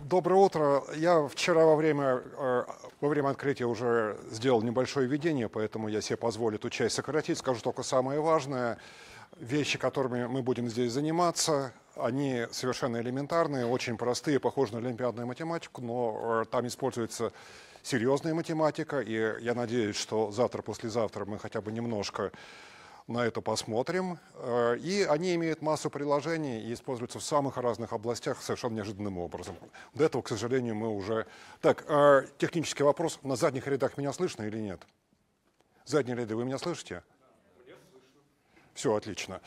Доброе утро. Я вчера во время открытия уже сделал небольшое введение, поэтому я себе позволю эту часть сократить. Скажу только самое важное. Вещи, которыми мы будем здесь заниматься, они совершенно элементарные, очень простые, похожи на олимпиадную математику, но там используется серьезная математика, и я надеюсь, что завтра-послезавтра мы хотя бы немножко на это посмотрим. И они имеют массу приложений и используются в самых разных областях совершенно неожиданным образом. До этого, к сожалению, мы уже... Так, технический вопрос. На задних рядах меня слышно или нет? Задние ряды, вы меня слышите? Все, отлично.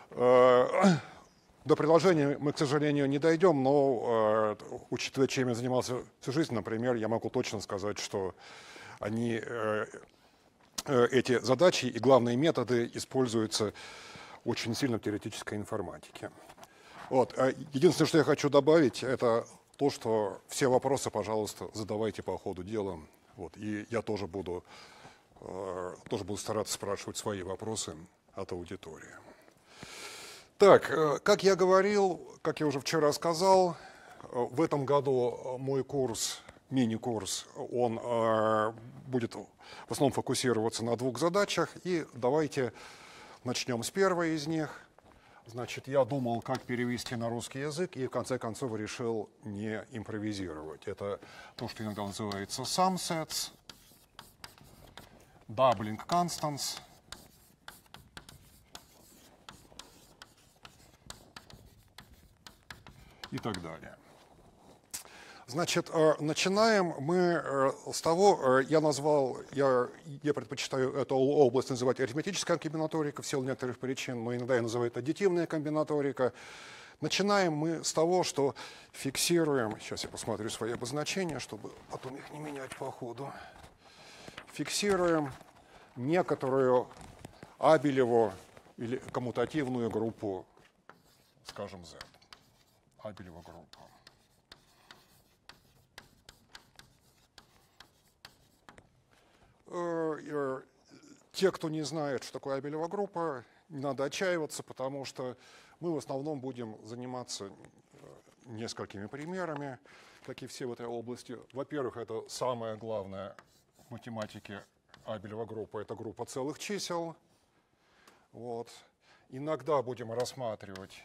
До приложения мы, к сожалению, не дойдем, но, учитывая, чем я занимался всю жизнь, например, я могу точно сказать, что эти задачи и главные методы используются очень сильно в теоретической информатике. Вот. Единственное, что я хочу добавить, это то, что все вопросы, пожалуйста, задавайте по ходу дела. Вот. И я тоже буду стараться спрашивать свои вопросы от аудитории. Так, как я говорил, как я уже вчера сказал, в этом году мой курс, мини-курс, он будет в основном фокусироваться на двух задачах. И давайте начнем с первой из них. Значит, я думал, как перевести на русский язык, и в конце концов решил не импровизировать. Это то, что иногда называется sumsets, doubling constants и так далее. Значит, начинаем мы с того, я предпочитаю эту область называть арифметическая комбинаторика в силу некоторых причин, но иногда я называю это аддитивная комбинаторика. Начинаем мы с того, что фиксируем, сейчас я посмотрю свои обозначения, чтобы потом их не менять по ходу, фиксируем некоторую Абелеву или коммутативную группу, скажем, Z. Абелева группа. Те, кто не знает, что такое Абелева группа, не надо отчаиваться, потому что мы в основном будем заниматься несколькими примерами, как и все в этой области. Во-первых, это самое главное в математике Абелева группа, это группа целых чисел. Вот. Иногда будем рассматривать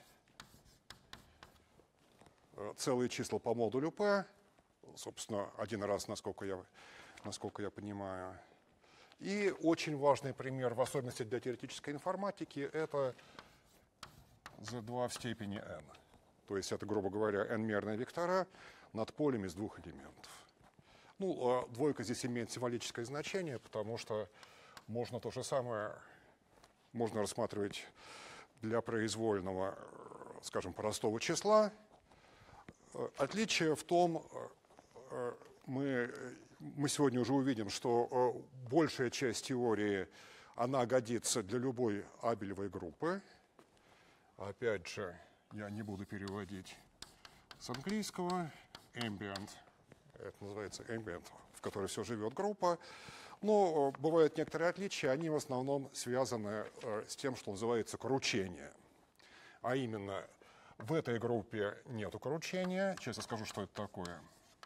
целые числа по модулю P, собственно, один раз, насколько я понимаю. И очень важный пример, в особенности для теоретической информатики, это Z2 в степени n. То есть это, грубо говоря, n-мерные вектора над полем из двух элементов. Ну, двойка здесь имеет символическое значение, потому что можно то же самое можно рассматривать для произвольного, скажем, простого числа. Отличие в том, мы сегодня уже увидим, что большая часть теории, она годится для любой Абелевой группы. Опять же, я не буду переводить с английского. Ambient, это называется ambient, в которой все живет группа. Но бывают некоторые отличия, они в основном связаны с тем, что называется кручение. А именно, в этой группе нету кручения. Сейчас я скажу, что это такое.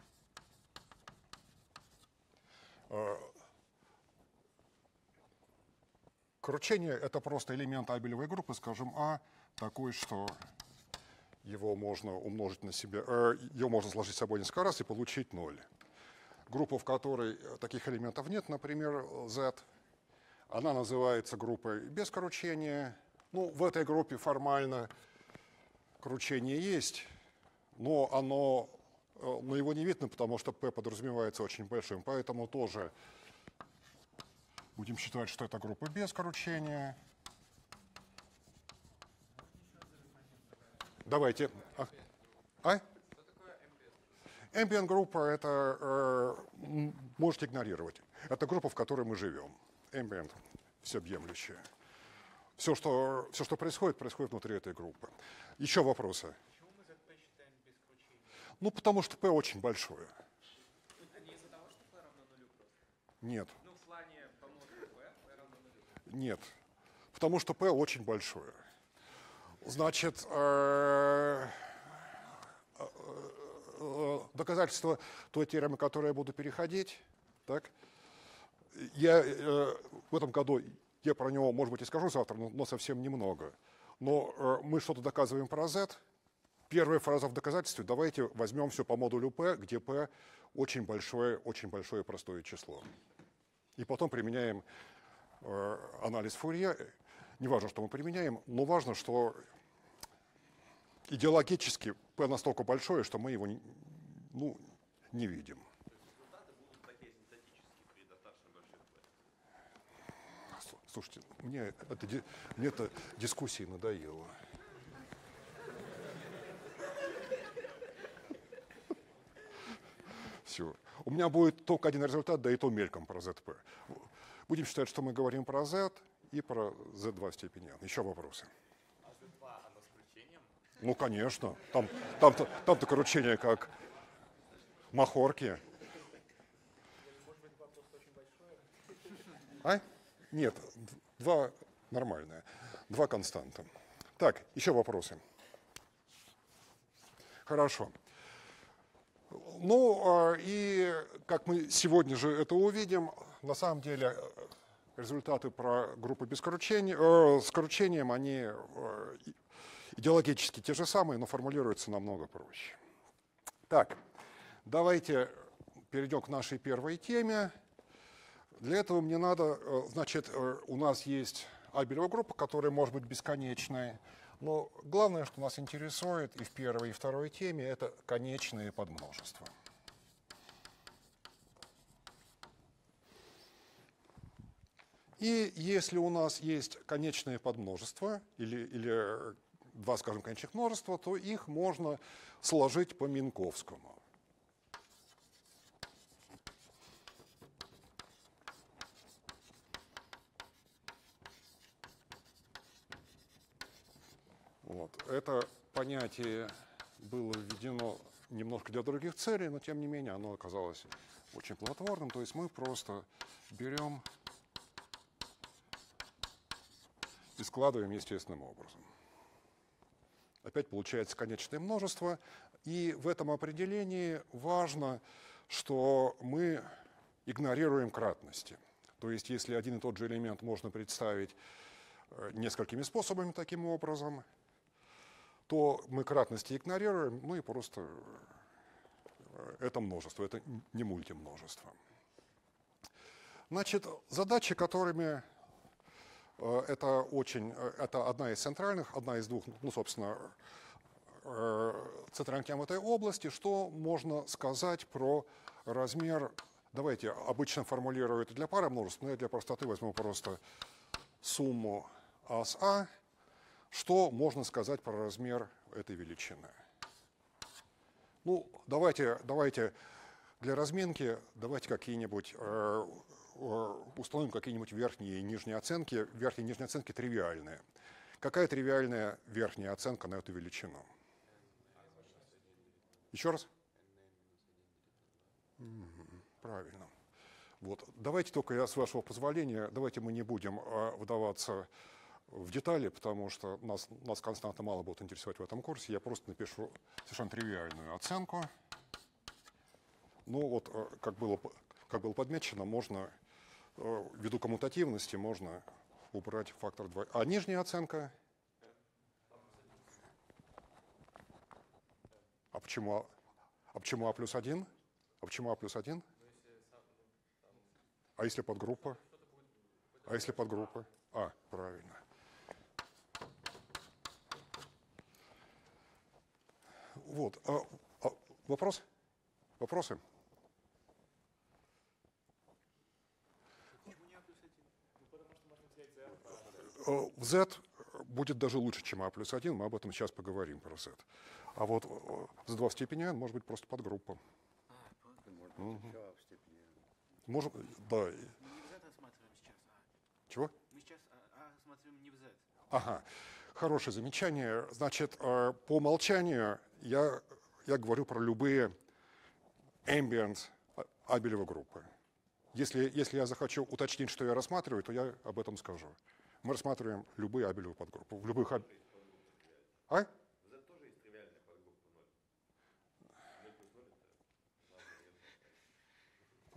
Кручение – это просто элемент Абелевой группы, скажем, А, такой, что его можно умножить на себя, ее можно сложить с собой несколько раз и получить 0. Группа, в которой таких элементов нет, например, Z, она называется группой без кручения. Ну, в этой группе формально кручение есть, но его не видно, потому что P подразумевается очень большим, поэтому тоже будем считать, что это группа без кручения. Давайте. Ambient группа — это можете игнорировать. Это группа, в которой мы живем. Ambient — всеобъемлющая. Все, что происходит, происходит внутри этой группы. Еще вопросы? Почему мы ZP считаем без кручения? Ну, потому что P очень большое. А не из-за того, что P равно нулю просто? Нет. Ну, в плане по модулю P равно нулю. Нет. Потому что P очень большое. Значит, доказательство той теоремы, которую я буду переходить. Так? Я в этом году я про него, может быть, и скажу завтра, но совсем немного. Но мы что-то доказываем про z. Первая фраза в доказательстве. Давайте возьмем все по модулю p, где p очень большое простое число. И потом применяем анализ Фурье. Не важно, что мы применяем, но важно, что идеологически p настолько большое, что мы его не видим. Результаты будут такие синтетические при достаточно больших p. Слушайте, мне эта дискуссия надоела. Все. У меня будет только один результат, да и то мельком про ZP. Будем считать, что мы говорим про Z и про Z2 в степени n. Еще вопросы? А Z2, оно с кручением? Ну, конечно. Там-то кручение как махорки. Может быть, вопрос очень большой? А? Нет, 2 нормальные. 2 константа. Так, еще вопросы? Хорошо. Ну, и как мы сегодня же это увидим, на самом деле результаты про группы без кручения, с кручением, они идеологически те же самые, но формулируются намного проще. Так, давайте перейдем к нашей первой теме. Для этого мне надо, значит, у нас есть Абелева группа, которая может быть бесконечной. Но главное, что нас интересует и в первой, и второй теме, это конечные подмножества. И если у нас есть конечные подмножества или 2, скажем, конечных множества, то их можно сложить по Минковскому. Вот. Это понятие было введено немножко для других целей, но тем не менее оно оказалось очень плодотворным. То есть мы просто берем и складываем естественным образом. Опять получается конечное множество. И в этом определении важно, что мы игнорируем кратности. То есть если один и тот же элемент можно представить несколькими способами таким образом, то мы кратности игнорируем, ну и просто это множество, это не мультимножество. Значит, задачи, которыми это одна из центральных, одна из двух, ну, собственно, центральных тем в этой области. Что можно сказать про размер? Давайте обычно формулирую это для пары множеств, но я для простоты возьму просто сумму А с А. Что можно сказать про размер этой величины? Ну, давайте для разминки давайте какие-нибудь установим какие-нибудь верхние и нижние оценки. Верхние и нижние оценки тривиальные. Какая тривиальная верхняя оценка на эту величину? Еще раз? Правильно. Вот. Давайте только я, с вашего позволения, давайте мы не будем вдаваться в детали, потому что нас константа мало будет интересовать в этом курсе. Я просто напишу совершенно тривиальную оценку. Ну вот, как было подмечено, можно, ввиду коммутативности, можно убрать фактор 2. А нижняя оценка? А почему А плюс 1? А почему А плюс 1? А если подгруппа? А если подгруппа? А, правильно. Вот. Вопрос? Вопросы? Почему не А плюс 1? Ну, потому что можно взять Z. В Z будет даже лучше, чем А плюс 1. Мы об этом сейчас поговорим про Z. А вот Z2 в степени n может быть просто подгруппа. Может быть, еще в степени. Может, да. Мы не в Z рассматриваем сейчас, Чего? Мы сейчас рассматриваем не в Z. Ага. Хорошее замечание. Значит, по умолчанию я говорю про любые ambient Абелева группы. Если я захочу уточнить, что я рассматриваю, то я об этом скажу. Мы рассматриваем любые Абелевы подгруппы. В любых А? Z тоже есть тривиальная подгруппа 0. 0 плюс 0 это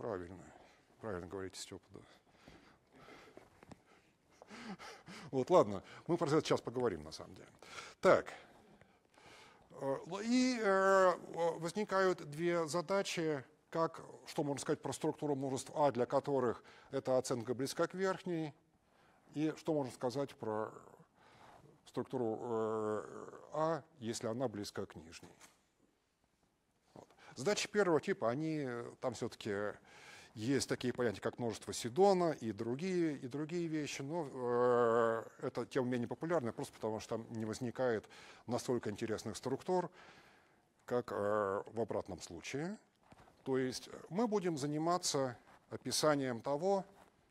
правильно. Правильно говорите, Степа, да. Вот, ладно, мы про это сейчас поговорим, на самом деле. Так, и возникают две задачи, что можно сказать про структуру множеств А, для которых эта оценка близка к верхней, и что можно сказать про структуру А, если она близка к нижней. Вот. Задачи первого типа, там все-таки есть такие понятия, как множество Сидона и другие вещи, но это тем менее популярно, просто потому что там не возникает настолько интересных структур, как в обратном случае. То есть мы будем заниматься описанием того,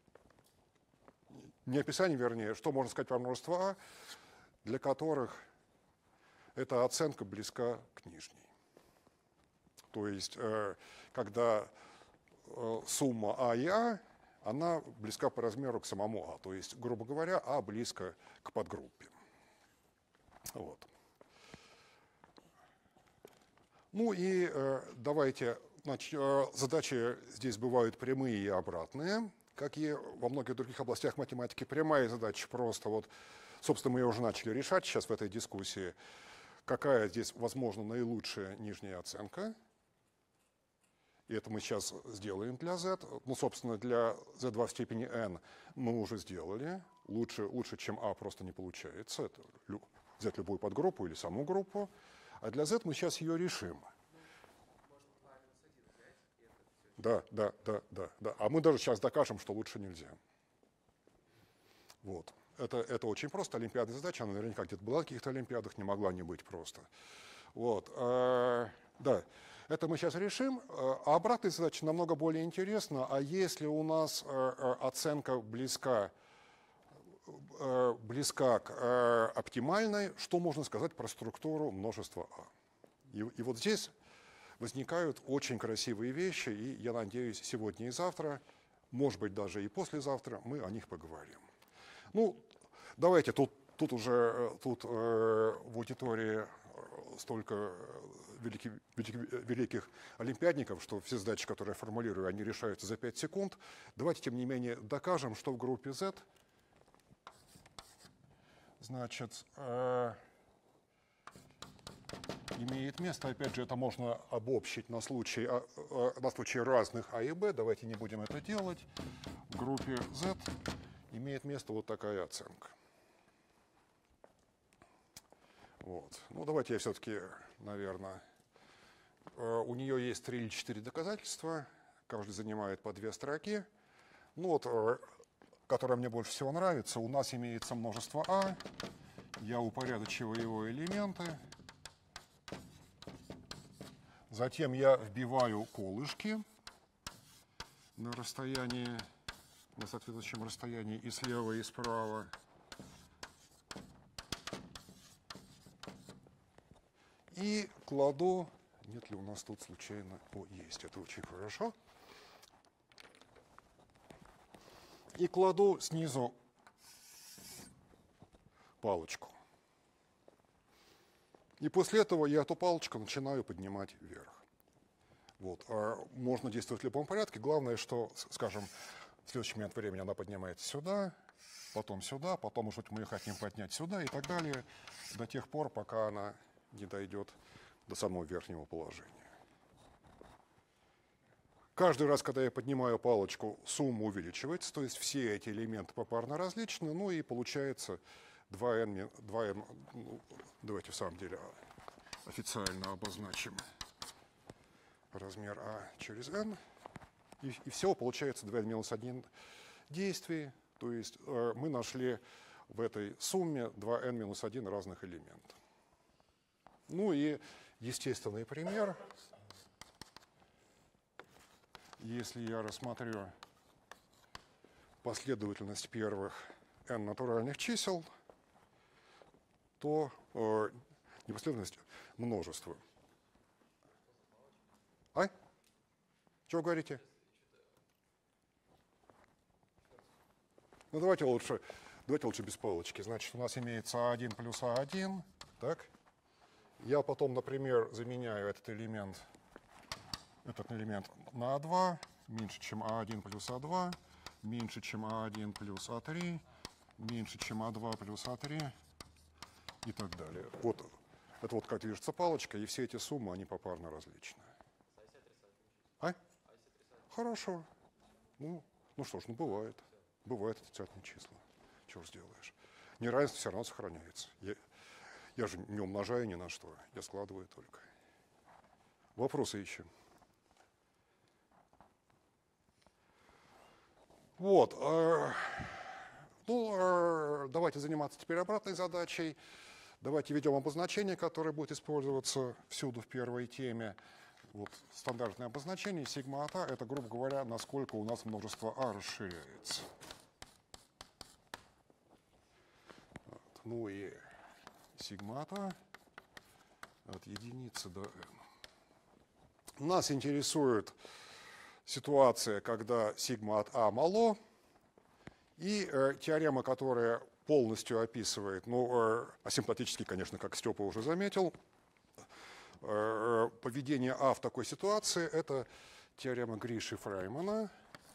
не описанием, вернее, что можно сказать про множество А, для которых эта оценка близка к нижней. То есть когда сумма А и А, она близка по размеру к самому А. То есть, грубо говоря, А близко к подгруппе. Вот. Ну и давайте, значит, задачи здесь бывают прямые и обратные, как и во многих других областях математики. Прямая задача просто вот, собственно, мы ее уже начали решать сейчас в этой дискуссии, какая здесь, возможно, наилучшая нижняя оценка. И это мы сейчас сделаем для z. Ну, собственно, для z2 в степени n мы уже сделали. Лучше, чем А, просто не получается. Это взять любую подгруппу или саму группу. А для z мы сейчас ее решим. Да. А мы даже сейчас докажем, что лучше нельзя. Вот. Это очень просто. Олимпиадная задача. Она наверняка где-то была в каких-то олимпиадах, не могла не быть просто. Вот. Да. Это мы сейчас решим. А обратная задача намного более интересна. А если у нас оценка близка к оптимальной, что можно сказать про структуру множества А? И вот здесь возникают очень красивые вещи, и я надеюсь, сегодня и завтра, может быть, даже и послезавтра, мы о них поговорим. Ну, давайте, тут в аудитории столько великих олимпиадников, что все задачи, которые я формулирую, они решаются за 5 секунд. Давайте, тем не менее, докажем, что в группе Z, значит, имеет место. Опять же, это можно обобщить на случай разных А и Б. Давайте не будем это делать. В группе Z имеет место вот такая оценка. Вот. Ну, давайте я все-таки, наверное, у нее есть 3 или 4 доказательства, каждый занимает по 2 строки. Ну вот, которое мне больше всего нравится, у нас имеется множество А, я упорядочиваю его элементы, затем я вбиваю колышки на соответствующем расстоянии и слева, и справа. И кладу, нет ли у нас тут случайно, есть, это очень хорошо. И кладу снизу палочку. И после этого я эту палочку начинаю поднимать вверх. Вот. Можно действовать в любом порядке. Главное, что, скажем, в следующий момент времени она поднимается сюда, потом, может быть, мы ее хотим поднять сюда и так далее, до тех пор, пока она не дойдет до самого верхнего положения. Каждый раз, когда я поднимаю палочку, сумма увеличивается, то есть все эти элементы попарно различны, ну и получается 2n, давайте в самом деле официально обозначим размер А через n, и всего получается 2n минус 1 действий, то есть мы нашли в этой сумме 2n минус 1 разных элементов. Ну и естественный пример. Если я рассмотрю последовательность первых n натуральных чисел, то не последовательность, множество. Что вы говорите? Ну давайте лучше без палочки. Значит, у нас имеется А1 плюс А1. Так? Я потом, например, заменяю этот элемент на А2, меньше, чем А1 плюс А2, меньше, чем А1 плюс А3, меньше, чем А2 плюс А3 и так далее. Вот это вот как движется палочка, и все эти суммы, они попарно различны. А? Хорошо. Ну что ж, бывает. Бывают отрицательные числа. Чего ж сделаешь. Неравенство все равно сохраняется. Я же не умножаю ни на что, я складываю только. Вопросы еще? Вот. Давайте заниматься теперь обратной задачей. Давайте введем обозначение, которое будет использоваться всюду в первой теме. Вот стандартное обозначение сигма от А, это, грубо говоря, насколько у нас множество А расширяется. Вот. Ну и сигма от А от единицы до n. Нас интересует ситуация, когда сигма от А мало, и теорема, которая полностью описывает, асимптотически, конечно, как Степа уже заметил, поведение А в такой ситуации, это теорема Гриши-Фреймана.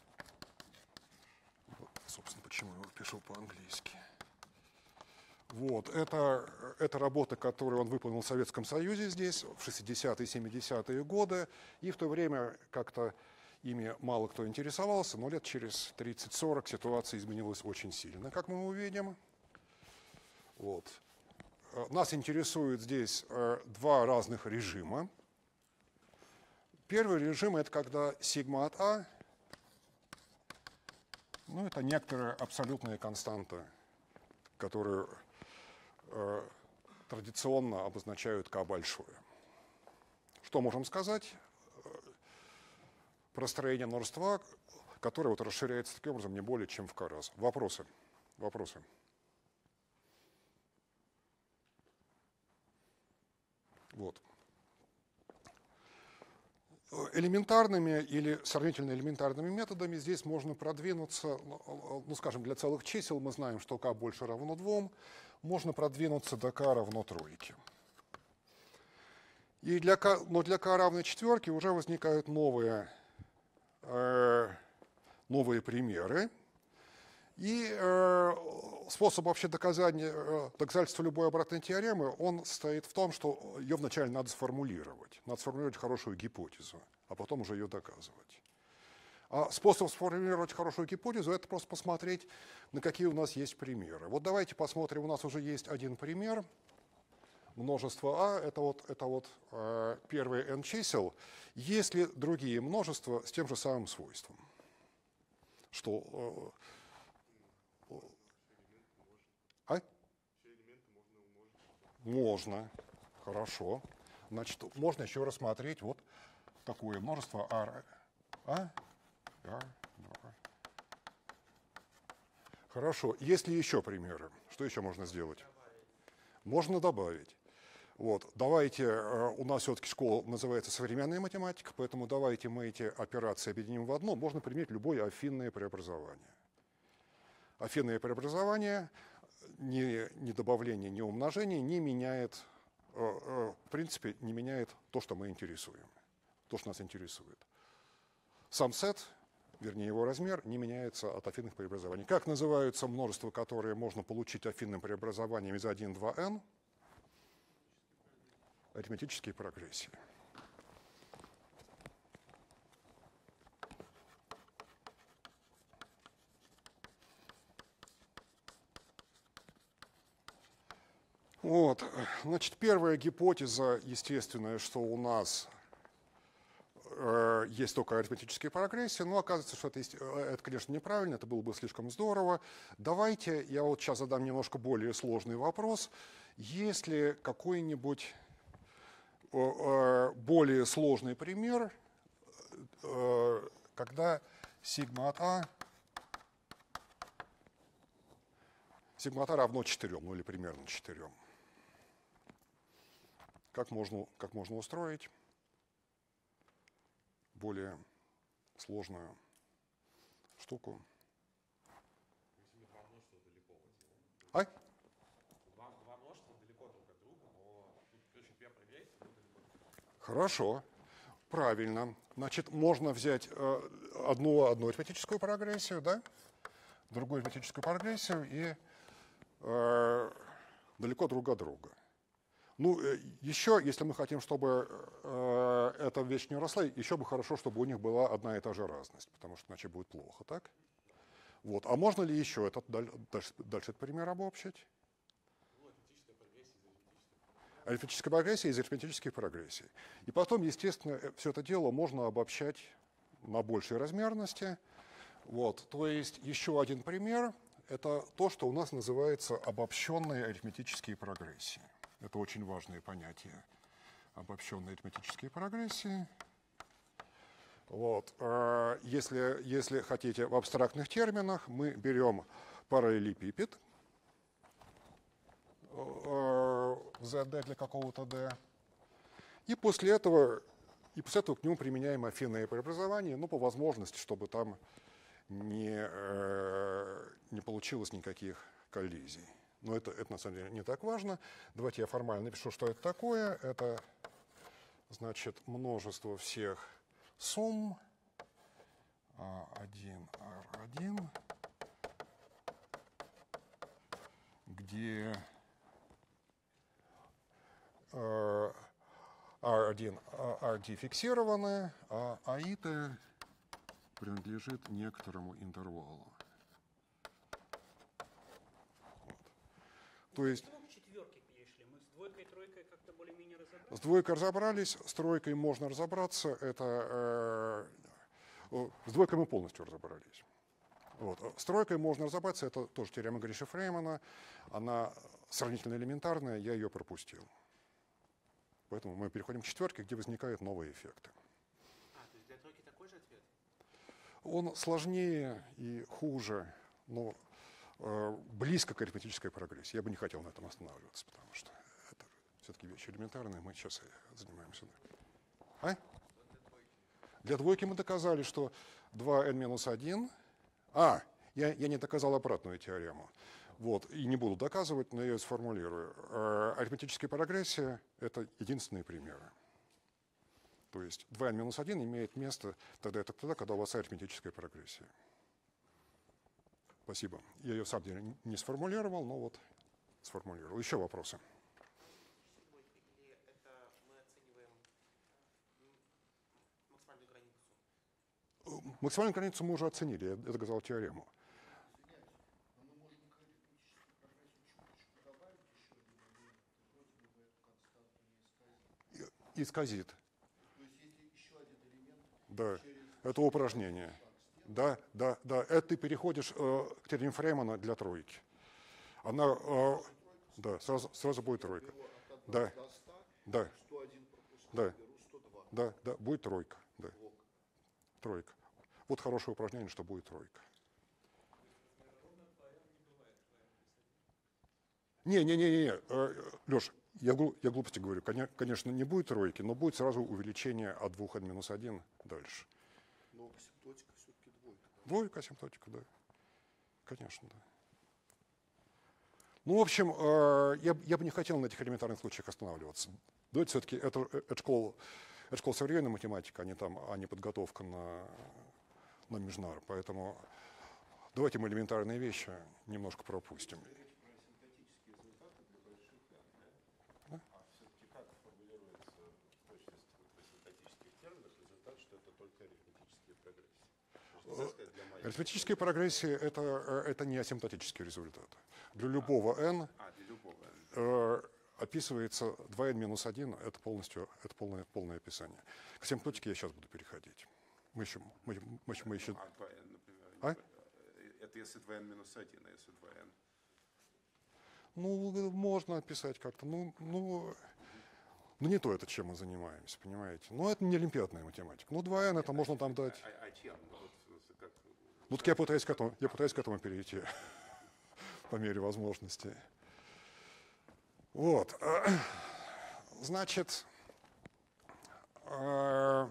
Вот, собственно, почему я его пишу по-английски. Вот, это работа, которую он выполнил в Советском Союзе здесь в 60-е и 70-е годы, и в то время как-то ими мало кто интересовался, но лет через 30-40 ситуация изменилась очень сильно, как мы увидим. Вот. Нас интересует здесь два разных режима. Первый режим – это когда сигма от А, это некоторая абсолютная константа, которую традиционно обозначают К большое. Что можем сказать про строение множества А, которое расширяется таким образом не более чем в К раз? Вопросы? Вопросы? Вот. Элементарными или сравнительно элементарными методами здесь можно продвинуться, скажем, для целых чисел мы знаем, что К больше равно 2, можно продвинуться до К равно 3. Но для К равной 4 уже возникают новые примеры. И способ вообще доказательства любой обратной теоремы, он состоит в том, что ее вначале надо сформулировать. Надо сформулировать хорошую гипотезу, а потом уже ее доказывать. А способ сформулировать хорошую гипотезу – это просто посмотреть, на какие у нас есть примеры. Вот давайте посмотрим, у нас уже есть один пример. Множество А – это первые n чисел. Есть ли другие множества с тем же самым свойством? Что… Можно. Хорошо. Значит, можно еще рассмотреть вот такое множество А. Хорошо. Есть ли еще примеры? Что еще можно сделать? Можно добавить. Вот. Давайте, у нас все-таки школа называется современная математика, поэтому давайте мы эти операции объединим в одно. Можно применить любое афинное преобразование. Афинное преобразование ни добавление, ни умножение не меняет, в принципе, не меняет то, что мы интересуем, то, что нас интересует. Сам сет, вернее его размер, не меняется от афинных преобразований. Как называются множества, которые можно получить афинным преобразованием из 1, 2n? Арифметические прогрессии. Вот. Значит, первая гипотеза, естественная, что у нас есть только арифметические прогрессии, но оказывается, что это, конечно, неправильно, это было бы слишком здорово. Давайте я вот сейчас задам немножко более сложный вопрос. Есть ли какой-нибудь более сложный пример, когда сигма от А равно 4, или примерно 4. Как можно устроить более сложную штуку? Два множества далеко друг от друга, но тут очень первая прогрессия, но далеко. Хорошо. Правильно. Значит, можно взять одну арифметическую прогрессию, да, другую арифметическую прогрессию и далеко друг от друга. Ну, еще, если мы хотим, чтобы эта вещь не росла, еще бы хорошо, чтобы у них была одна и та же разность, потому что иначе будет плохо, так? Вот. А можно ли еще дальше этот пример обобщить? Арифметическая прогрессия из арифметических прогрессий. И потом, естественно, все это дело можно обобщать на большей размерности. Вот. То есть еще один пример – это то, что у нас называется обобщенные арифметические прогрессии. Это очень важное понятие. Обобщенные арифметические прогрессии. Вот. Если хотите в абстрактных терминах, мы берем параллелепипед ZD для какого-то D. И после этого к нему применяем афинное преобразование, ну, по возможности, чтобы там не получилось никаких коллизий. Но это на самом деле не так важно. Давайте я формально напишу, что это такое. Это, значит, множество всех сумм A1, R1, где R1, RD фиксированы, а аиты принадлежит некоторому интервалу. Вот. То есть четверки перешли. Мы с двойкой и тройкой как-то более-менее разобрались. С двойкой разобрались, с тройкой можно разобраться. С двойкой мы полностью разобрались. Вот. С тройкой можно разобраться, это тоже теорема Гриша-Фреймана. Она сравнительно элементарная, я ее пропустил. Поэтому мы переходим к четверке, где возникают новые эффекты. То есть для тройки такой же ответ? Он сложнее и хуже, но близко к арифметической прогрессии. Я бы не хотел на этом останавливаться, потому что это все-таки вещи элементарные, мы сейчас занимаемся. Для двойки мы доказали, что 2n-1... Я не доказал обратную теорему. Вот, и не буду доказывать, но я ее сформулирую. Арифметическая прогрессия – это единственные примеры. То есть 2n-1 имеет место тогда, когда у вас арифметическая прогрессия. Спасибо. Я ее, в самом деле, не сформулировал, но вот сформулировал. Еще вопросы? Или это мы оцениваем максимальную границу? Максимальную границу мы уже оценили, я доказал теорему. Исказит. То есть если еще один элемент, Да, это упражнение. Да. Это ты переходишь к теореме Фреймана для тройки. Она, да, сразу будет тройка. Да, да, 101 пропускаю, да, беру 102. да, будет тройка. Да. Тройка. Вот хорошее упражнение, что будет тройка. Не, Леш, я глупости говорю. Конечно, не будет тройки, но будет сразу увеличение от 2n-1 дальше. Но асимптотика все-таки двойка. Двойка, асимптотика, да. Конечно, да. Ну, в общем, я бы не хотел на этих элементарных случаях останавливаться. Давайте все-таки это школа современной математики, а не подготовка на Межнар. Поэтому давайте мы элементарные вещи немножко пропустим. Арифметические прогрессии это не асимптотический результат. Для любого n описывается 2n-1, это полное описание. К асимптотике я сейчас буду переходить. Мы еще... 2n, например. Это если 2n-1, а если 2n? Ну, можно описать как-то. Ну, не то это, чем мы занимаемся, понимаете. Ну, это не олимпиадная математика. Ну, 2n это можно там дать. Чем? Ну, так я пытаюсь к этому перейти по мере возможности. Вот. Значит, то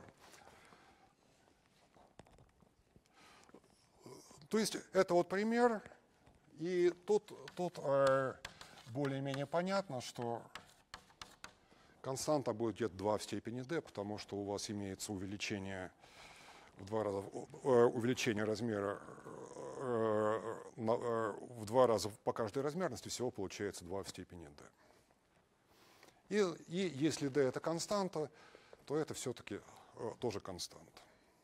есть это вот пример, и тут более-менее понятно, что константа будет где-то 2 в степени d, потому что у вас имеется увеличение в 2 раза, увеличение размера в 2 раза по каждой размерности, всего получается 2 в степени d. И если d это константа, то это все-таки тоже константа.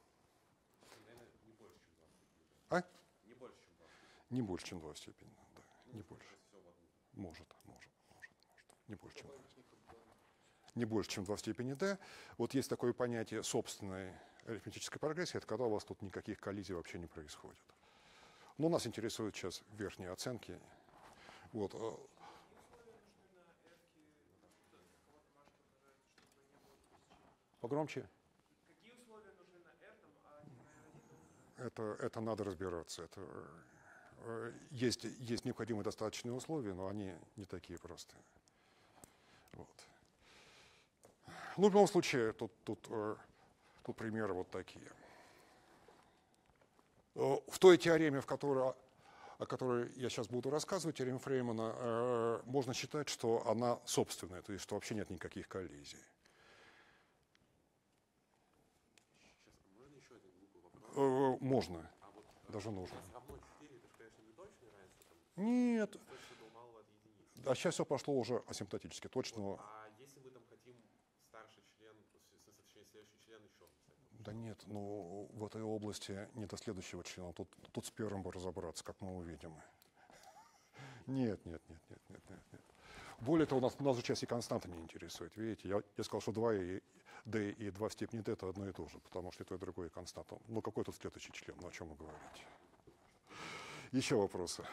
А? Не больше, чем 2 в степени. Да, не больше. Может. Не больше, чем 2. Не больше, чем 2 в степени d. Вот есть такое понятие собственной арифметической прогрессии, это когда у вас тут никаких коллизий вообще не происходит. Но нас интересуют сейчас верхние оценки. Вот. Погромче. Какие условия нужны на R, а не на R1? Это надо разбираться. Есть необходимые достаточные условия, но они не такие простые. Вот. Ну, в любом случае, тут примеры вот такие. В той теореме, о которой я сейчас буду рассказывать, теореме Фреймана, можно считать, что она собственная, то есть что вообще нет никаких коллизий. Можно, даже нужно. Нет. А сейчас все пошло уже асимптотически, точно. А если мы там хотим старший член, точнее следующий член еще? Да нет, ну в этой области нет до следующего члена. Тут с первым бы разобраться, как мы увидим. Нет. Более того, нас же сейчас и константа не интересует. Видите, я сказал, что 2 d и 2 в степени d это одно и то же, потому что и то, и другое константа. Ну какой тут следующий член? Ну о чем вы говорите? Еще вопросы?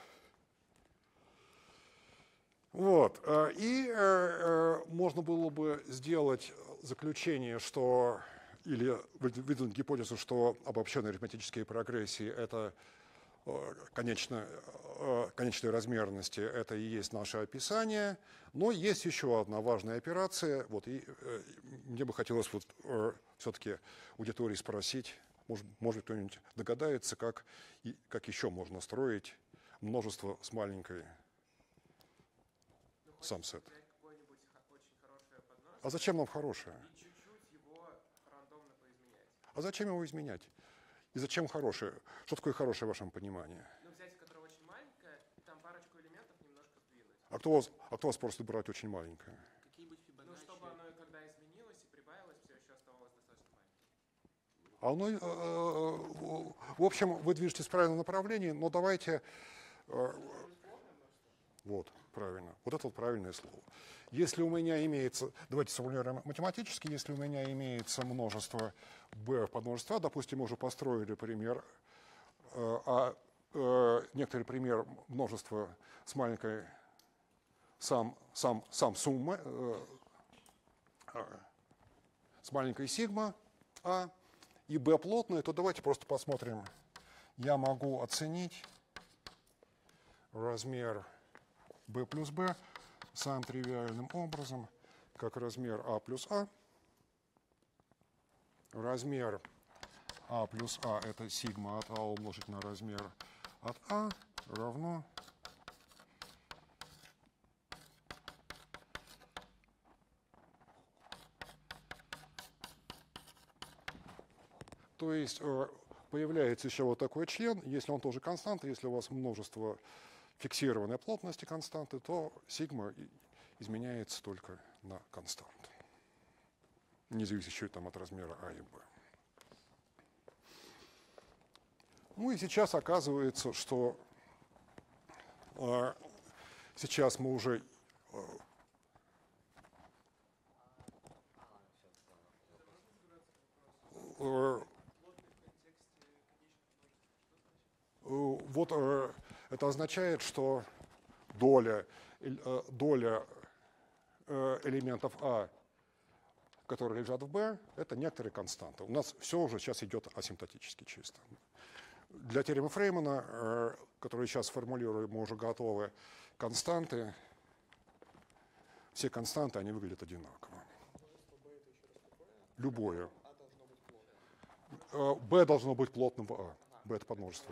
Вот. И можно было бы сделать заключение, что, или выдвинуть гипотезу, что обобщенные арифметические прогрессии — это конечные размерности, это и есть наше описание. Но есть еще одна важная операция. Вот, и мне бы хотелось вот, все-таки аудитории спросить, может кто-нибудь догадается, как еще можно строить множество с маленькой самсет. А зачем нам хорошее? И чуть-чуть его рандомно поизменять. А зачем его изменять? И зачем хорошее? Что такое хорошее в вашем понимании? Ну, взять, которая очень маленькая, и там парочку элементов немножко сдвинуть. А кто вас просит брать очень маленькое? Какие-нибудь Ну, чтобы оно, когда изменилось и прибавилось, все еще оставалось достаточно маленьким. В общем, вы движетесь в правильном направлении, но давайте... Вот, правильно. Вот это вот правильное слово. Если у меня имеется, давайте сформулируем математически, если у меня имеется множество b в подмножестве А, допустим, мы уже построили пример, некоторый пример множества с маленькой суммой, с маленькой сигма А и b плотное, то давайте просто посмотрим. Я могу оценить размер b плюс b самым тривиальным образом, как размер А плюс А. Размер А плюс А — это сигма от А умножить на размер от А равно то есть появляется еще вот такой член, если он тоже константа, если у вас множество фиксированной плотности константы, то сигма изменяется только на константу, не зависящую там от размера А и Б. Ну и сейчас оказывается, что сейчас мы уже вот это означает, что доля элементов А, которые лежат в B, это некоторые константы. У нас все уже сейчас идет асимптотически чисто. Для теоремы Фреймана, которую сейчас сформулируем, мы уже готовы, константы, все константы, они выглядят одинаково. Любое. B должно быть плотным в А. B — это подмножество.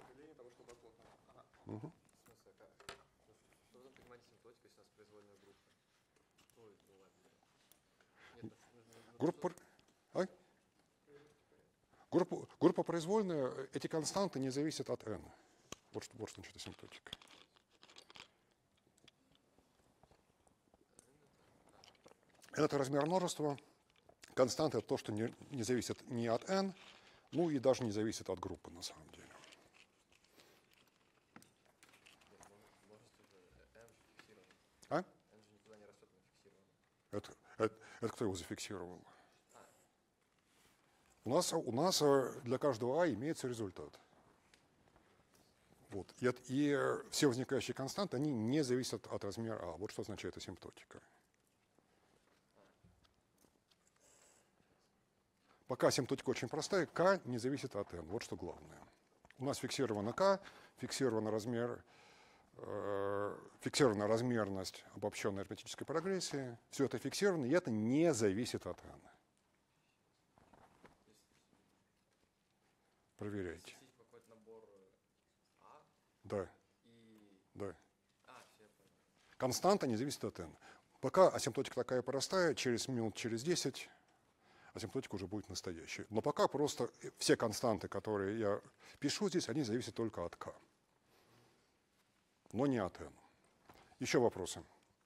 Угу. Что в этом понимании симптотика, если у нас произвольная группа? Ну, ладно. Группа, а? Группа произвольная, эти константы не зависят от n. Вот что значит асимптотика. Это размер множества. Константа — это то, что не зависит ни от n, ну и даже не зависит от группы на самом деле. А? Это кто его зафиксировал? У нас для каждого а имеется результат. Вот. И все возникающие константы, они не зависят от размера а. Вот что означает асимптотика. Пока асимптотика очень простая, k не зависит от n. Вот что главное. У нас фиксировано k, фиксирована размерность обобщенной арифметической прогрессии. Все это фиксировано, и это не зависит от n. Проверяйте. Какой-то набор А Да. и... Да. Все, я понял. Константа не зависит от n. Пока асимптотика такая простая, через минут, через 10 асимптотика уже будет настоящей. Но пока просто все константы, которые я пишу здесь, они зависят только от k. Но не от n. Еще вопросы?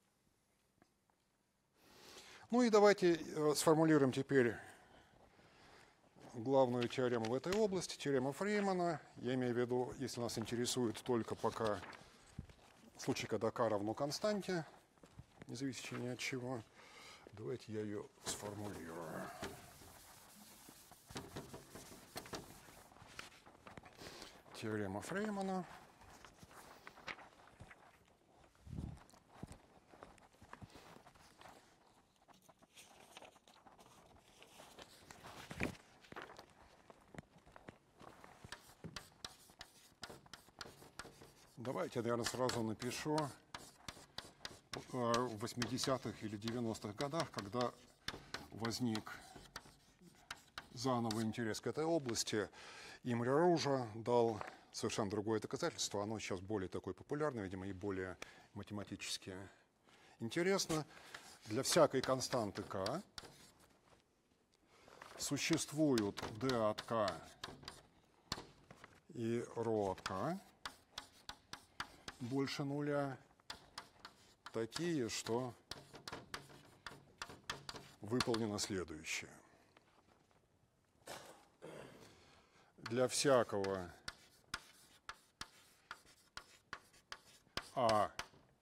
Ну и давайте сформулируем теперь главную теорему в этой области, теорема Фреймана. Я имею в виду, если нас интересует только пока случай, когда k равно константе, не зависящей ни от чего. Давайте я ее сформулирую. Теорема Фреймана. Давайте я, наверное, сразу напишу в 80-х или 90-х годах, когда возник заново интерес к этой области, Имре Ружа дал совершенно другое доказательство. Оно сейчас более такое популярное, видимо, и более математически интересно. Для всякой константы k существуют d от k и ρ от k больше нуля, такие, что выполнено следующее. Для всякого а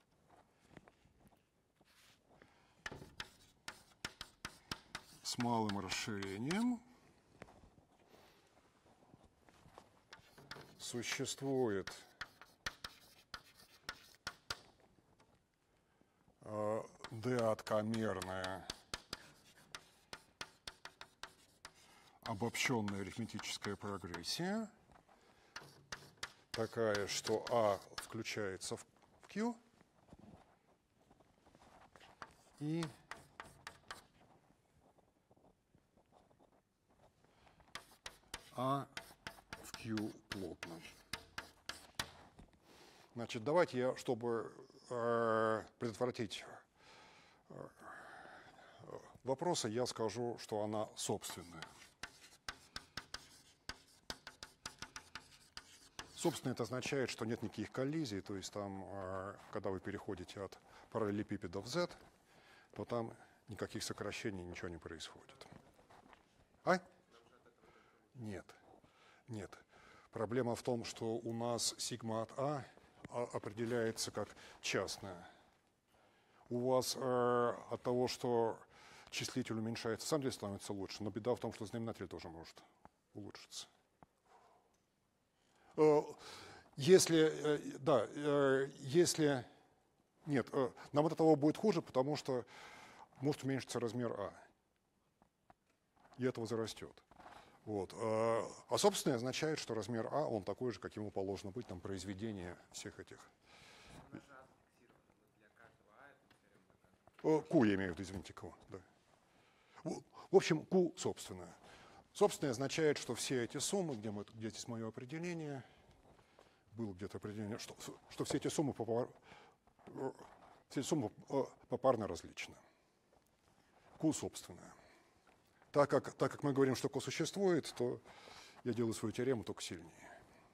с малым расширением существует d от k мерная обобщенная арифметическая прогрессия, такая, что А включается в Q и А в Q плотно. Значит, давайте я, чтобы предотвратить вопросы, я скажу, что она собственная. Собственно, это означает, что нет никаких коллизий, то есть там, когда вы переходите от параллелепипедов Z, то там никаких сокращений, ничего не происходит. А? Нет. Нет. Проблема в том, что у нас сигма от А определяется как частная. У вас от того, что числитель уменьшается, сам деле становится лучше, но беда в том, что знаменатель тоже может улучшиться. Если нет, нам от этого будет хуже, потому что может уменьшиться размер А, и это возрастет. Вот. А собственно означает, что размер А, он такой же, как ему положено быть, там произведение всех этих. Q я имею в виду, извините, Q, да. В общем, Q собственное. Собственное означает, что все эти суммы, где здесь мое определение, было где-то определение, что все эти суммы попарно различны. Q собственное. Так как мы говорим, что Q существует, то я делаю свою теорему только сильнее.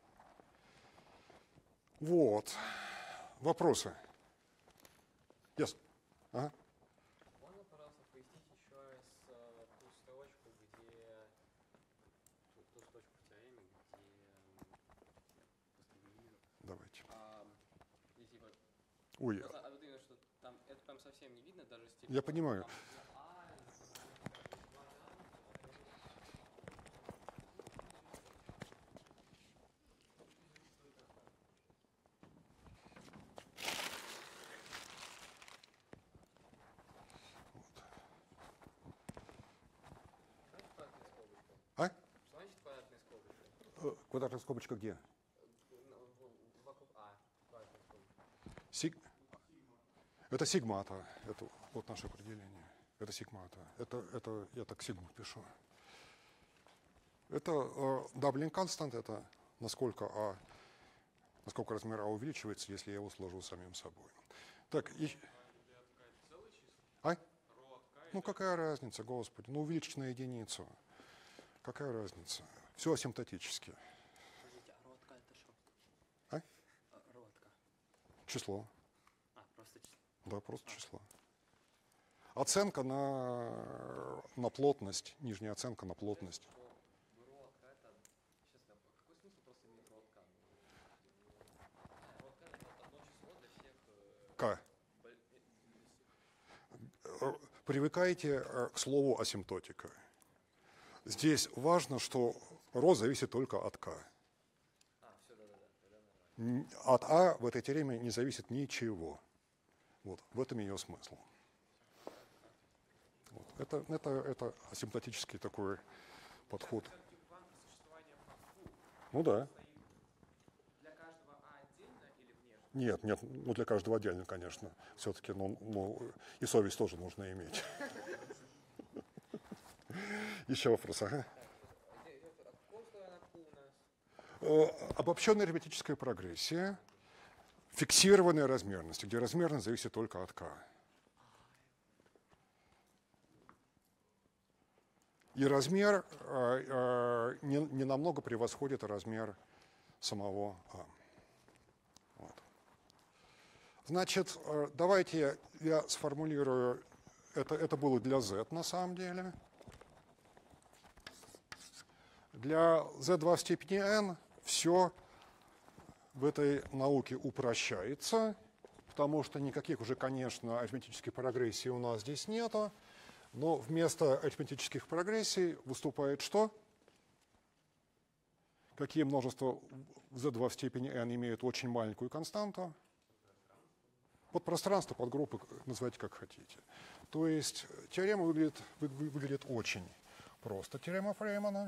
Вот. Вопросы? Yes. Ага. Можно, пожалуйста, пояснить еще раз ту строчку, где... Ту строчку в теореме, где... Давайте. Где типа... Ой, Вот именно, что там это прям совсем не видно, даже с я понимаю. там, А? Что значит квадратная скобочка? Квадратная скобочка где? Вокруг А. Квадратная скобочка. Это сигмата. Это вот наше определение. Это сигмата. Это я так сигму пишу. Это даблинг констант, это насколько размер А увеличивается, если я его сложу самим собой. Так, ну какая разница, господи, ну увеличить на единицу. Какая разница? Все асимптотически. Подождите, а ротка это что? А? Ротка. Число. Просто число. Да, просто число. Оценка на плотность, нижняя оценка на плотность. Ротка это... Сейчас, какой смысл просто иметь ротка? Ротка это одно число для всех... К. Привыкайте к слову асимптотика. Здесь важно, что ρ зависит только от К. Все, да. От А в этой теореме не зависит ничего. Вот, в этом ее смысл. Вот. Это асимптотический такой подход. Все-таки планка существования по Q Ну да. стоит для каждого А отдельно или внешне? Нет, ну для каждого отдельно, конечно. Все-таки, и совесть тоже нужно иметь. Еще вопрос, ага. Какого условия на Q у нас? Обобщенная арифметическая прогрессия, фиксированная размерность, где размерность зависит только от К. И размер не намного превосходит размер самого А. Вот. Значит, давайте я сформулирую, это было для Z на самом деле. Для Z2 в степени n все в этой науке упрощается, потому что никаких уже, конечно, арифметических прогрессий у нас здесь нету. Но вместо арифметических прогрессий выступает что? Какие множества в Z2 в степени n имеют очень маленькую константу? Подпространство, подгруппы, называйте как хотите. То есть теорема выглядит очень просто. Теорема Фреймана.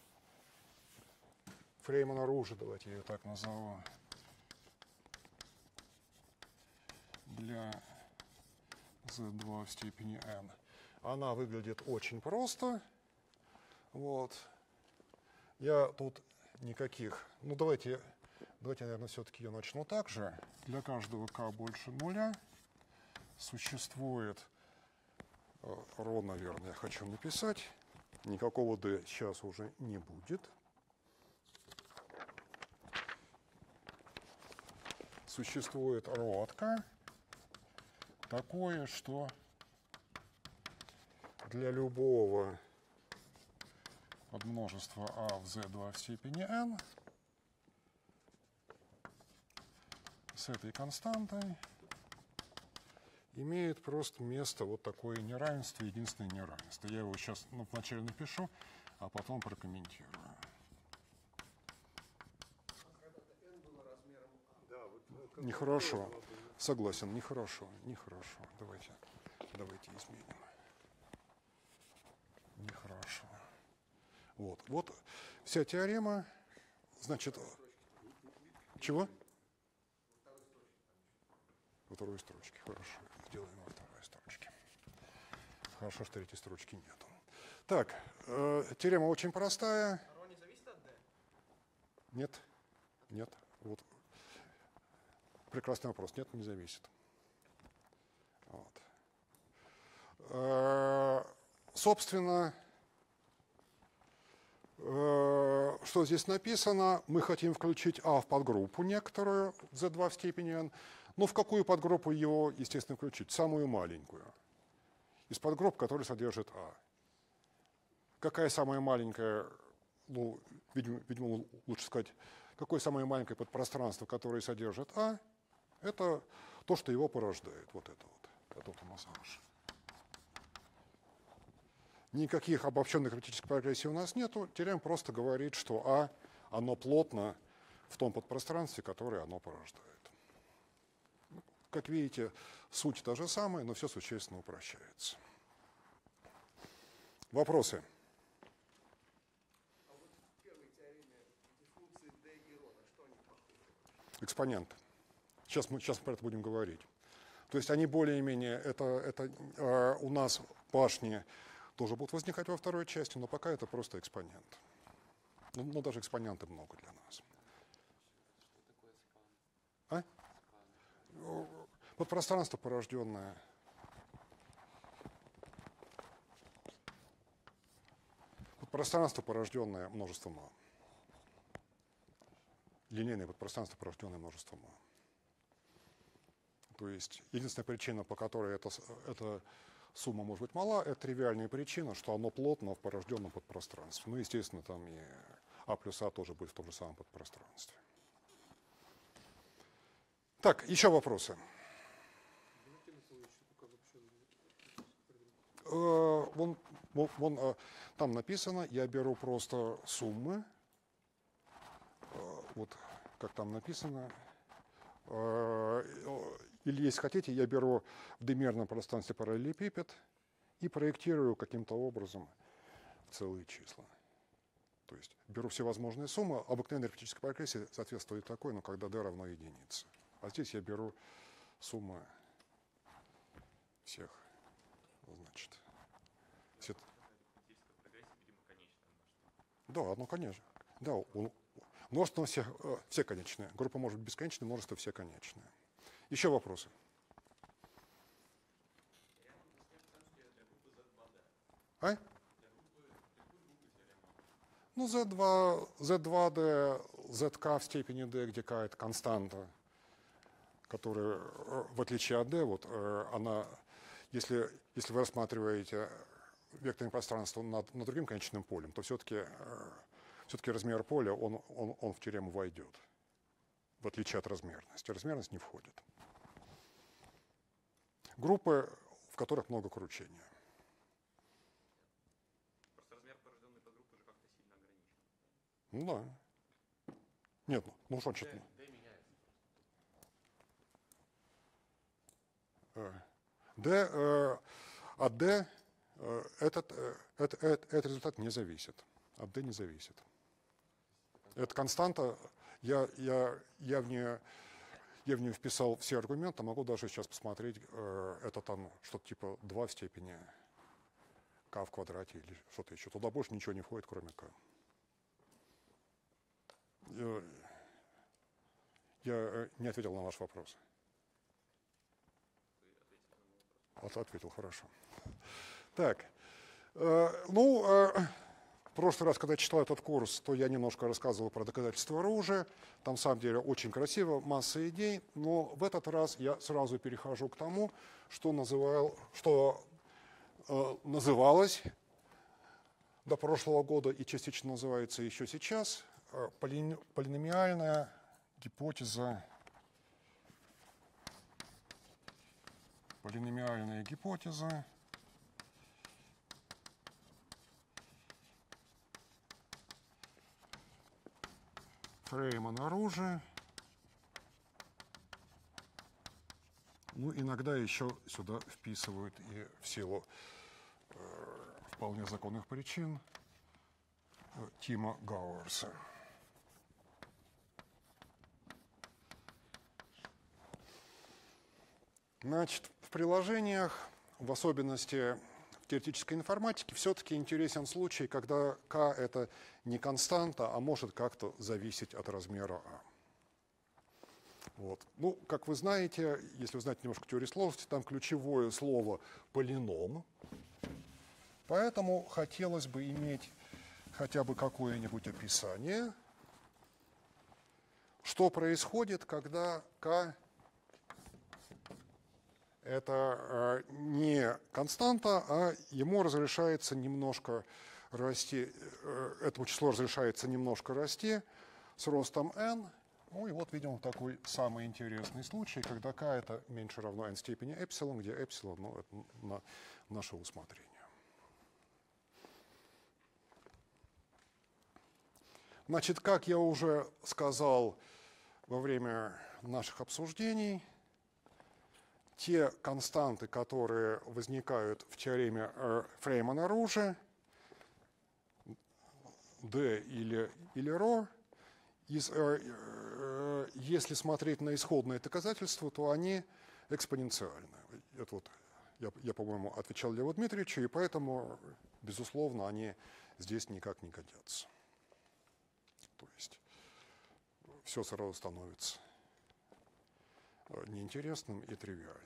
Фреймана-Ружа, давайте я ее так назову. Для Z2 в степени n. Она выглядит очень просто. Вот. Я тут никаких... Ну, давайте, наверное, все-таки я начну так же. Для каждого k больше нуля существует... ρ, наверное, я хочу написать. Никакого d сейчас уже не будет. Существует ρ от k такое, что для любого подмножества А в Z2 в степени n с этой константой имеет просто место вот такое неравенство, единственное неравенство. Я его сейчас вначале напишу, а потом прокомментирую. Нехорошо. Согласен, нехорошо. Давайте изменим. Нехорошо. Вот вся теорема. Значит, чего? Во второй строчке. Хорошо. Сделаем во второй строчке. Хорошо, что третьей строчки нету. Так, теорема очень простая. Ро не зависит от D? Нет. Вот. Прекрасный вопрос. Нет, не зависит. Вот. Собственно, что здесь написано? Мы хотим включить А в подгруппу некоторую, Z2 в степени n. Но в какую подгруппу его, естественно, включить? Самую маленькую. Из подгрупп, которые содержат А. Какая самая маленькая, ну, видимо, лучше сказать, какое самое маленькое подпространство, которое содержит А, это то, что его порождает. Вот это вот. Это вот у нас H. Никаких обобщенных критических прогрессий у нас нету. Теорема просто говорит, что А, оно плотно в том подпространстве, которое оно порождает. Как видите, суть та же самая, но все существенно упрощается. Вопросы? А вот в первой теореме эти функции d и ρ, на что они похожи? Экспоненты. Сейчас мы про это будем говорить. То есть они более-менее, это у нас башни тоже будут возникать во второй части, но пока это просто экспонент. Ну даже экспоненты много для нас. Что такое экспан? Подпространство порожденное. Подпространство, порожденное множеством А. Линейное подпространство, порожденное множеством А. То есть единственная причина, по которой эта сумма может быть мала, это тривиальная причина, что оно плотно в порожденном подпространстве. Ну, естественно, там и А плюс А тоже будет в том же самом подпространстве. Так, еще вопросы? Вон там написано, я беру просто суммы, вот как там написано, или, если хотите, я беру в d-мерном пространстве параллелепипед и проектирую каким-то образом целые числа. То есть беру всевозможные суммы, обыкновенная арифметическая прогрессия соответствует такой, но когда d равно единице. А здесь я беру суммы всех, значит, все. Да, ну конечно. Да, множество все конечные. Группа может быть бесконечной, множество все конечные. Еще вопросы? А? Ну, Z2D, ZK в степени D, где какая-то константа, которая, в отличие от D, вот, она, если вы рассматриваете векторное пространство над другим конечным полем, то все-таки размер поля, он в теорему войдет, в отличие от размерности. Размерность не входит. Группы, в которых много кручения. Просто размер порожденной подгруппы уже как-то сильно ограничен. Ну да. Нет, ну что значит? D меняется. От D этот результат не зависит. От D не зависит. Это константа. Я в нее вписал все аргументы, могу даже сейчас посмотреть, это там что-то типа 2 в степени k в квадрате или что-то еще. Туда больше ничего не входит, кроме k. Я не ответил на ваш вопрос. Ответил, хорошо. Так, в прошлый раз, когда читал этот курс, то я немножко рассказывал про доказательства оружия. Там, на самом деле, очень красиво, масса идей. Но в этот раз я сразу перехожу к тому, что называлось до прошлого года и частично называется еще сейчас полиномиальная гипотеза. Полиномиальная гипотеза Фрейма-Наружи. Ну, иногда еще сюда вписывают и в силу вполне законных причин Тима Гауэрса. Значит, в приложениях, в особенности в теоретической информатике, все-таки интересен случай, когда k – это не константа, а может как-то зависеть от размера А. Вот. Ну, как вы знаете, если вы знаете немножко теорию сложности, там ключевое слово полином. Поэтому хотелось бы иметь хотя бы какое-нибудь описание, что происходит, когда k это не константа, а ему разрешается немножко расти, этому числу разрешается немножко расти с ростом n. Ну и вот видим такой самый интересный случай, когда k это меньше равно n степени эпсилон, где эпсилон, ну, это на наше усмотрение. Значит, как я уже сказал во время наших обсуждений, те константы, которые возникают в теореме Фреймана-Ружа, d или ρ, если смотреть на исходные доказательства, то они экспоненциальны. Это вот я, по-моему, отвечал Льву Дмитриевичу, и поэтому, безусловно, они здесь никак не годятся. То есть все сразу становится неинтересным и тривиальным.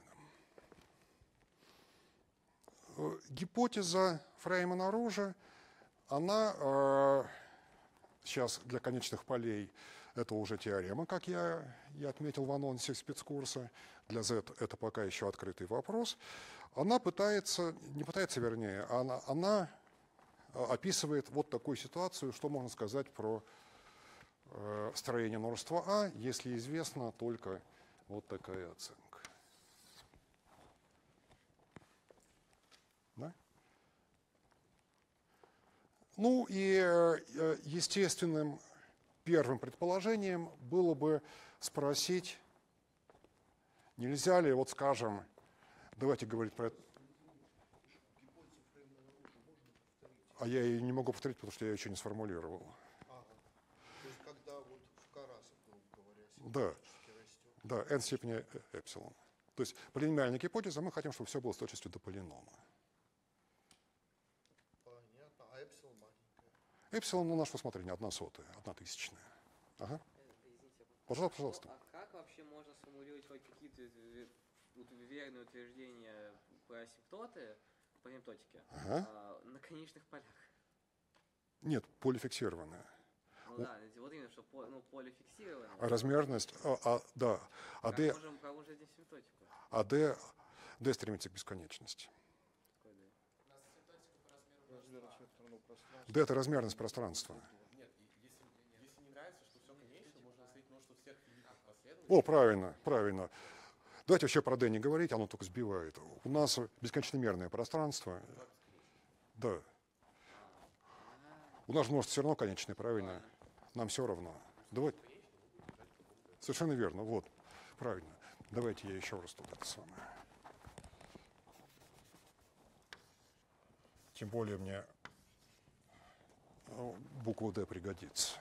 Гипотеза Фреймана-Ружа, она сейчас для конечных полей это уже теорема, как я отметил в анонсе спецкурса. Для Z это пока еще открытый вопрос. Она она описывает вот такую ситуацию, что можно сказать про строение множества А, если известна только вот такая оценка. Да? Ну и естественным первым предположением было бы спросить, нельзя ли, вот скажем, давайте говорить про это. А я ее не могу повторить, потому что я ее еще не сформулировал. То есть когда вот в карасах, грубо говоря, Да, да, n степени эпсилон. То есть полиномиальная гипотеза, мы хотим, чтобы все было с точностью до полинома. Понятно. А эпсилон маленькая? Эпсилон на наше усмотрение 1/100, 1/1000. Ага. Извините, Пожалуйста, пожалуйста. А как вообще можно сформулировать хоть какие-то верные утверждения про асимптоты, по асимптотике, на конечных полях? Нет, полификсированная. Ну да, вот именно, что полификсированная. А размерность, да. Как D, можем продолжить асимптотику? D стремится к бесконечности. Какой D? D это размерность пространства. Нет, если не нравится, что все конечно, можно наследить множество всех великих последователей. О, правильно, правильно. Давайте вообще про D не говорить, оно только сбивает. У нас бесконечномерное пространство. Да. У нас множество все равно конечное, правильно? Нам все равно. Давайте. Совершенно верно, вот, правильно. Давайте я еще раз тут это самое. Тем более мне буква D пригодится.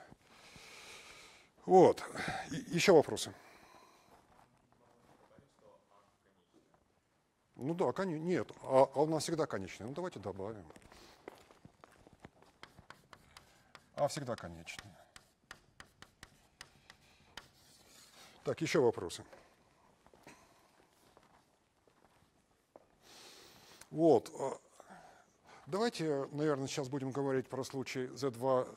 Вот. Еще вопросы? Ну да, нет. А у нас всегда конечное. Ну давайте добавим. А всегда конечное. Так, еще вопросы. Вот. Давайте, наверное, сейчас будем говорить про случай Z2,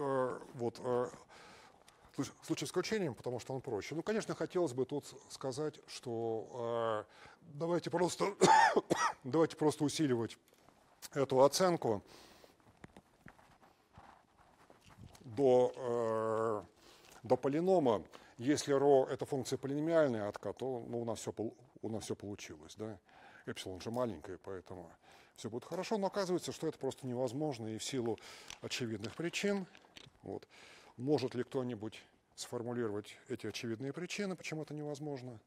случай с исключением, потому что он проще. Ну, конечно, хотелось бы тут сказать, что давайте просто усиливать эту оценку до полинома. Если ρ это функция полиномиальная от k, то у нас все получилось. Да? Эпсилон же маленькое, поэтому все будет хорошо. Но оказывается, что это просто невозможно и в силу очевидных причин. Вот. Может ли кто-нибудь сформулировать эти очевидные причины, почему это невозможно?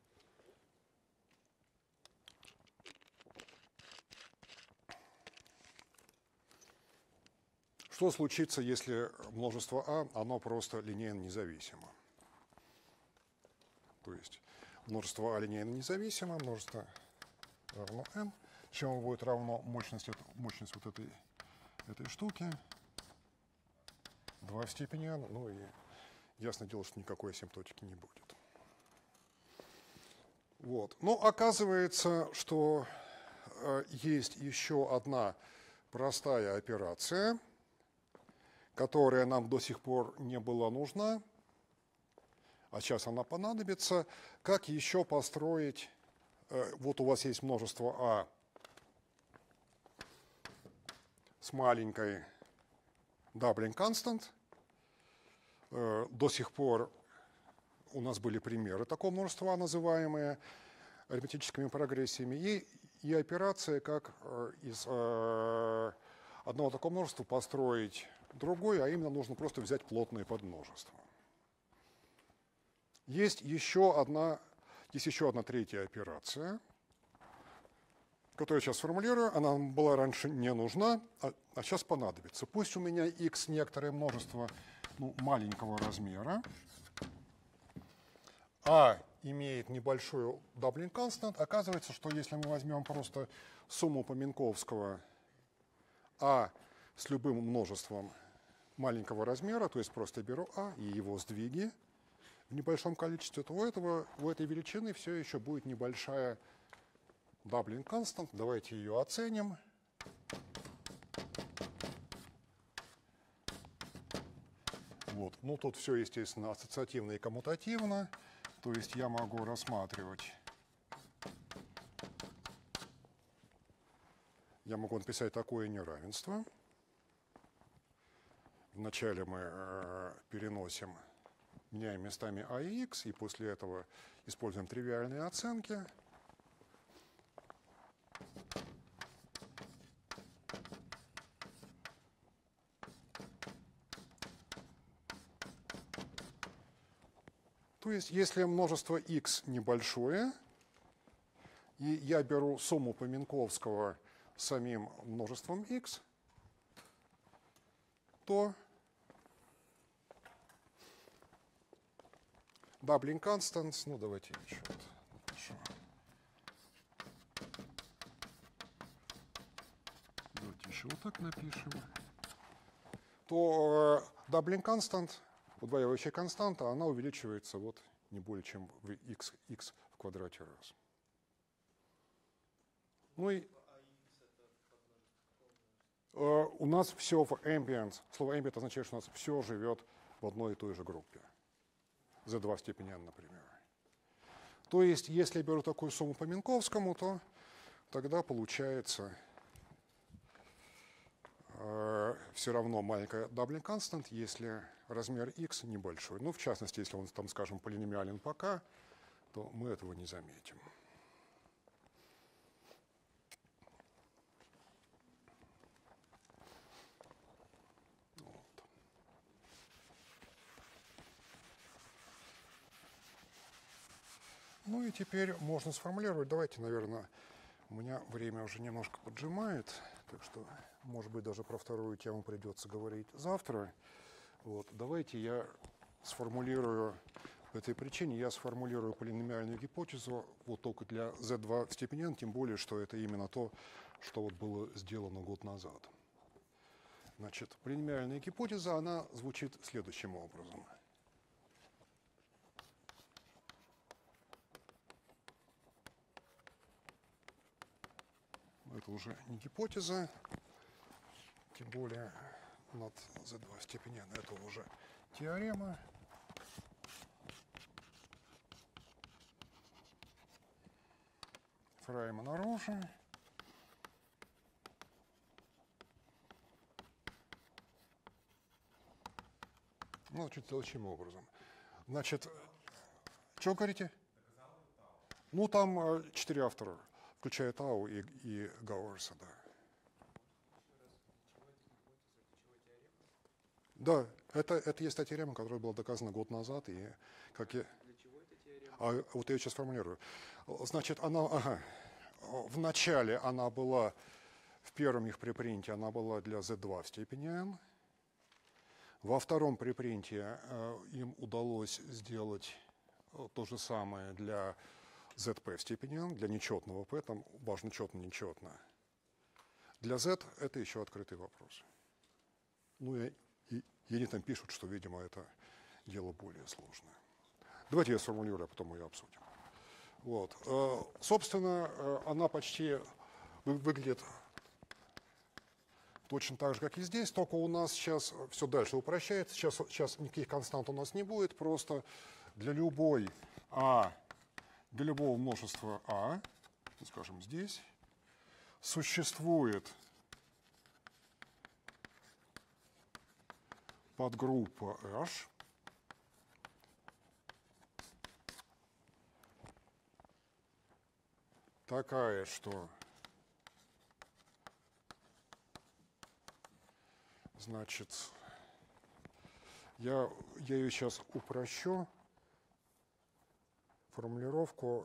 Что случится, если множество А, оно просто линейно независимо? То есть множество А линейно независимо, множество равно n, чему будет равно мощность вот этой штуки, 2 в степени n, ну и ясно дело, что никакой асимптотики не будет. Вот. Но оказывается, что есть еще одна простая операция, которая нам до сих пор не была нужна, а сейчас она понадобится, как еще построить, вот у вас есть множество А с маленькой doubling constant. До сих пор у нас были примеры такого множества, называемые арифметическими прогрессиями, и операция, как из одного такого множества построить другое, а именно нужно просто взять плотные подмножества. Есть еще одна третья операция, которую я сейчас сформулирую. Она была раньше не нужна, а сейчас понадобится. Пусть у меня x некоторое множество маленького размера, а имеет небольшую doubling constant. Оказывается, что если мы возьмем просто сумму Поминковского а с любым множеством маленького размера, то есть просто беру а и его сдвиги в небольшом количестве, то у этой величины все еще будет небольшая doubling constant. Давайте ее оценим. Вот. Ну, тут все, естественно, ассоциативно и коммутативно. То есть я могу рассматривать, я могу написать такое неравенство. Вначале мы меняем местами а и x, и после этого используем тривиальные оценки. То есть, если множество x небольшое, и я беру сумму Поминковского с самим множеством x, то doubling constant, давайте еще напишу. Давайте еще вот так напишем. То doubling constant, удваивающая константа, она увеличивается не более чем в x в квадрате раз. Ну и у нас все в ambient. Слово ambient означает, что у нас все живет в одной и той же группе. Z2 в степени n, например. То есть, если я беру такую сумму по Минковскому, то тогда получается все равно маленькая doubling constant, если размер x небольшой. В частности, если он, там, скажем, полиномиален по k, то мы этого не заметим. Ну и теперь можно сформулировать. Давайте, наверное, у меня время уже немножко поджимает, так что, может быть, даже про вторую тему придется говорить завтра. Давайте я сформулирую, по этой причине я сформулирую полиномиальную гипотезу только для z2 в степени n, тем более, что это именно то, что было сделано год назад. Значит, полиномиальная гипотеза, она звучит следующим образом. Это уже не гипотеза, тем более над z2 в степени n, это уже теорема. Фрейма наружу. Значит, следующим образом. Значит, что говорите? Там 4 автора, включая Тау и Гауэрса, да. Да, это есть та теорема, которая была доказана год назад. И как я... Для чего эта теорема? Вот я сейчас формулирую. Значит, в начале она была, в первом их препринте она была для Z2 в степени n. Во втором препринте им удалось сделать то же самое для ZP в степени n, для нечетного P, там важно четно-нечетно. Для Z это еще открытый вопрос. И они там пишут, что, видимо, это дело более сложное. Давайте я сформулирую, а потом ее обсудим. Собственно, она почти выглядит точно так же, как и здесь, только у нас сейчас все дальше упрощается. Сейчас никаких констант у нас не будет, просто для любой для любого множества скажем, здесь, существует подгруппа H, такая, что значит, я ее сейчас упрощу, формулировку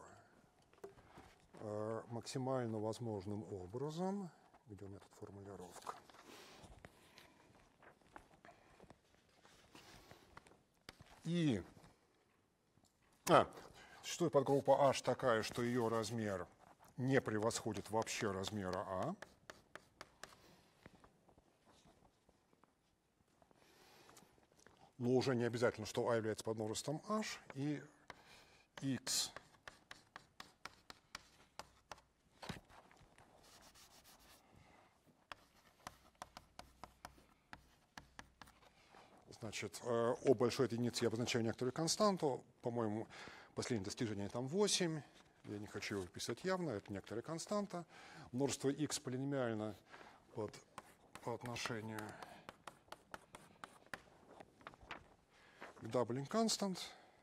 максимально возможным образом. Где у меня тут формулировка? И существует подгруппа H такая, что ее размер не превосходит вообще размера А. Но уже не обязательно, что А является подмножеством H, и X значит, О большой от единицы я обозначаю некоторую константу. По-моему, последнее достижение там 8. Я не хочу его писать явно, это некоторая константа. Множество x полиномиально по отношению к doubling constant.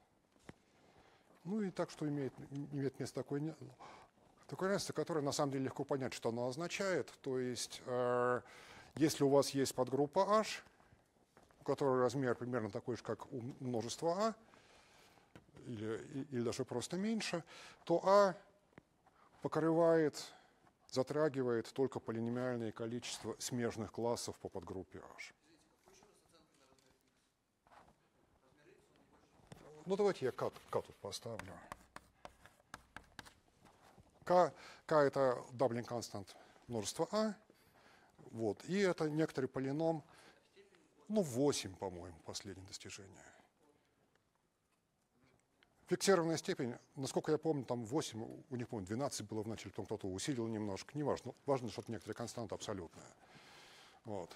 Ну и так, что имеет место такое равенство, которое на самом деле легко понять, что оно означает. То есть, если у вас есть подгруппа H, у которой размер примерно такой же, как у множества А, или даже просто меньше, то А затрагивает только полиномиальное количество смежных классов по подгруппе H. Ну, давайте я К тут поставлю. К это doubling constant множества А. Вот. И это некоторый полином, 8, по-моему, последнее достижение. Фиксированная степень, насколько я помню, там 8, у них, по-моему, 12 было вначале, потом кто-то усилил немножко, неважно. Важно, что это некоторая константа абсолютная. Вот.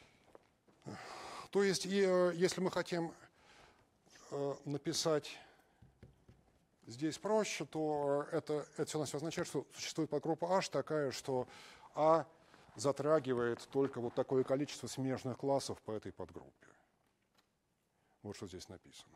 То есть, если мы хотим написать здесь проще, то это все у нас означает, что существует подгруппа H такая, что А затрагивает только вот такое количество смежных классов по этой подгруппе. Вот что здесь написано.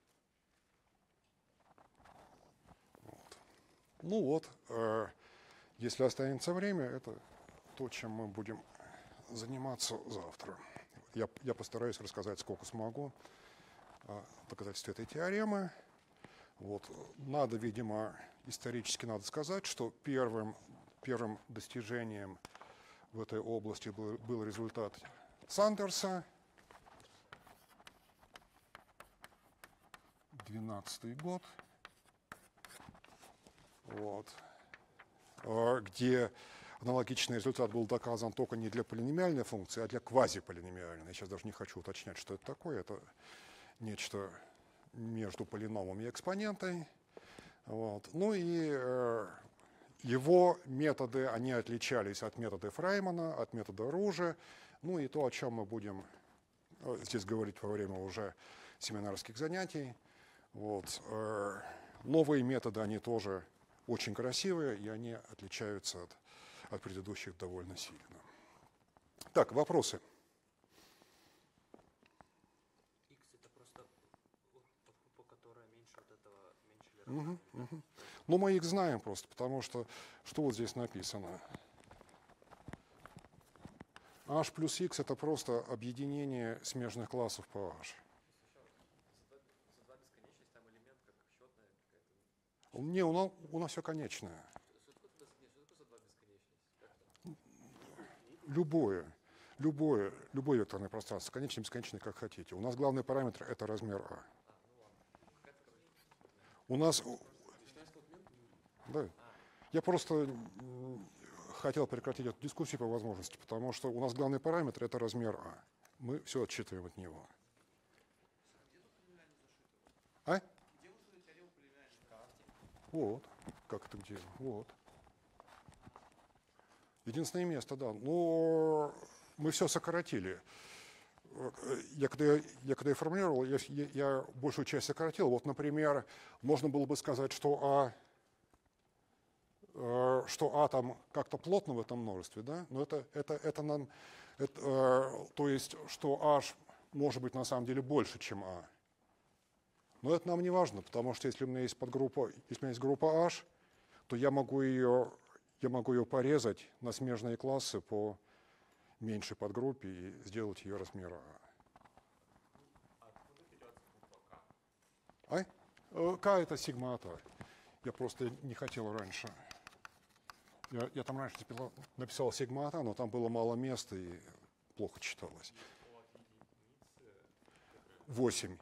Вот. Ну вот, если останется время, это то, чем мы будем заниматься завтра. Я постараюсь рассказать, сколько смогу, о доказательстве этой теоремы. Вот. Надо, видимо, исторически надо сказать, что первым достижением в этой области был результат Сандерса, 2012 год, вот, где аналогичный результат был доказан только не для полиномиальной функции, а для квазиполиномиальной. Я сейчас даже не хочу уточнять, что это такое. Это нечто между полиномом и экспонентой. Вот. Ну и его методы, они отличались от метода Фреймана, от метода Ружа. Ну и то, о чем мы будем здесь говорить во время уже семинарских занятий. Вот. Новые методы, они тоже очень красивые, и они отличаются от предыдущих довольно сильно. Так, вопросы? X это просто подгруппа, которая меньше вот этого, меньше или равно. Ну, мы их знаем просто, потому что вот здесь написано? H плюс X это просто объединение смежных классов по H. За два бесконечность там элемент как счетная какая-то. Не, у нас все конечное. Что такое за два бесконечность? Любое векторное пространство, конечное, бесконечное, как хотите. У нас главный параметр это размер А. У нас... Да. Я просто хотел прекратить эту дискуссию по возможности, потому что у нас главный параметр это размер А. Мы все отсчитываем от него. А? Вот. Как это где? Вот. Единственное место, да. Но мы все сократили. Когда я формулировал, я большую часть сократил. Вот, например, можно было бы сказать, что А там как-то плотно в этом множестве, да? Но то есть, что H может быть на самом деле больше, чем А. Но это нам не важно, потому что если у меня есть подгруппа, если у меня есть группа H, то я могу ее порезать на смежные классы по меньшей подгруппе и сделать ее размера А. Откуда берется буква К? К это сигма от А. Я просто не хотел раньше. Я там раньше написал сигма от А, но там было мало места и плохо читалось. 8.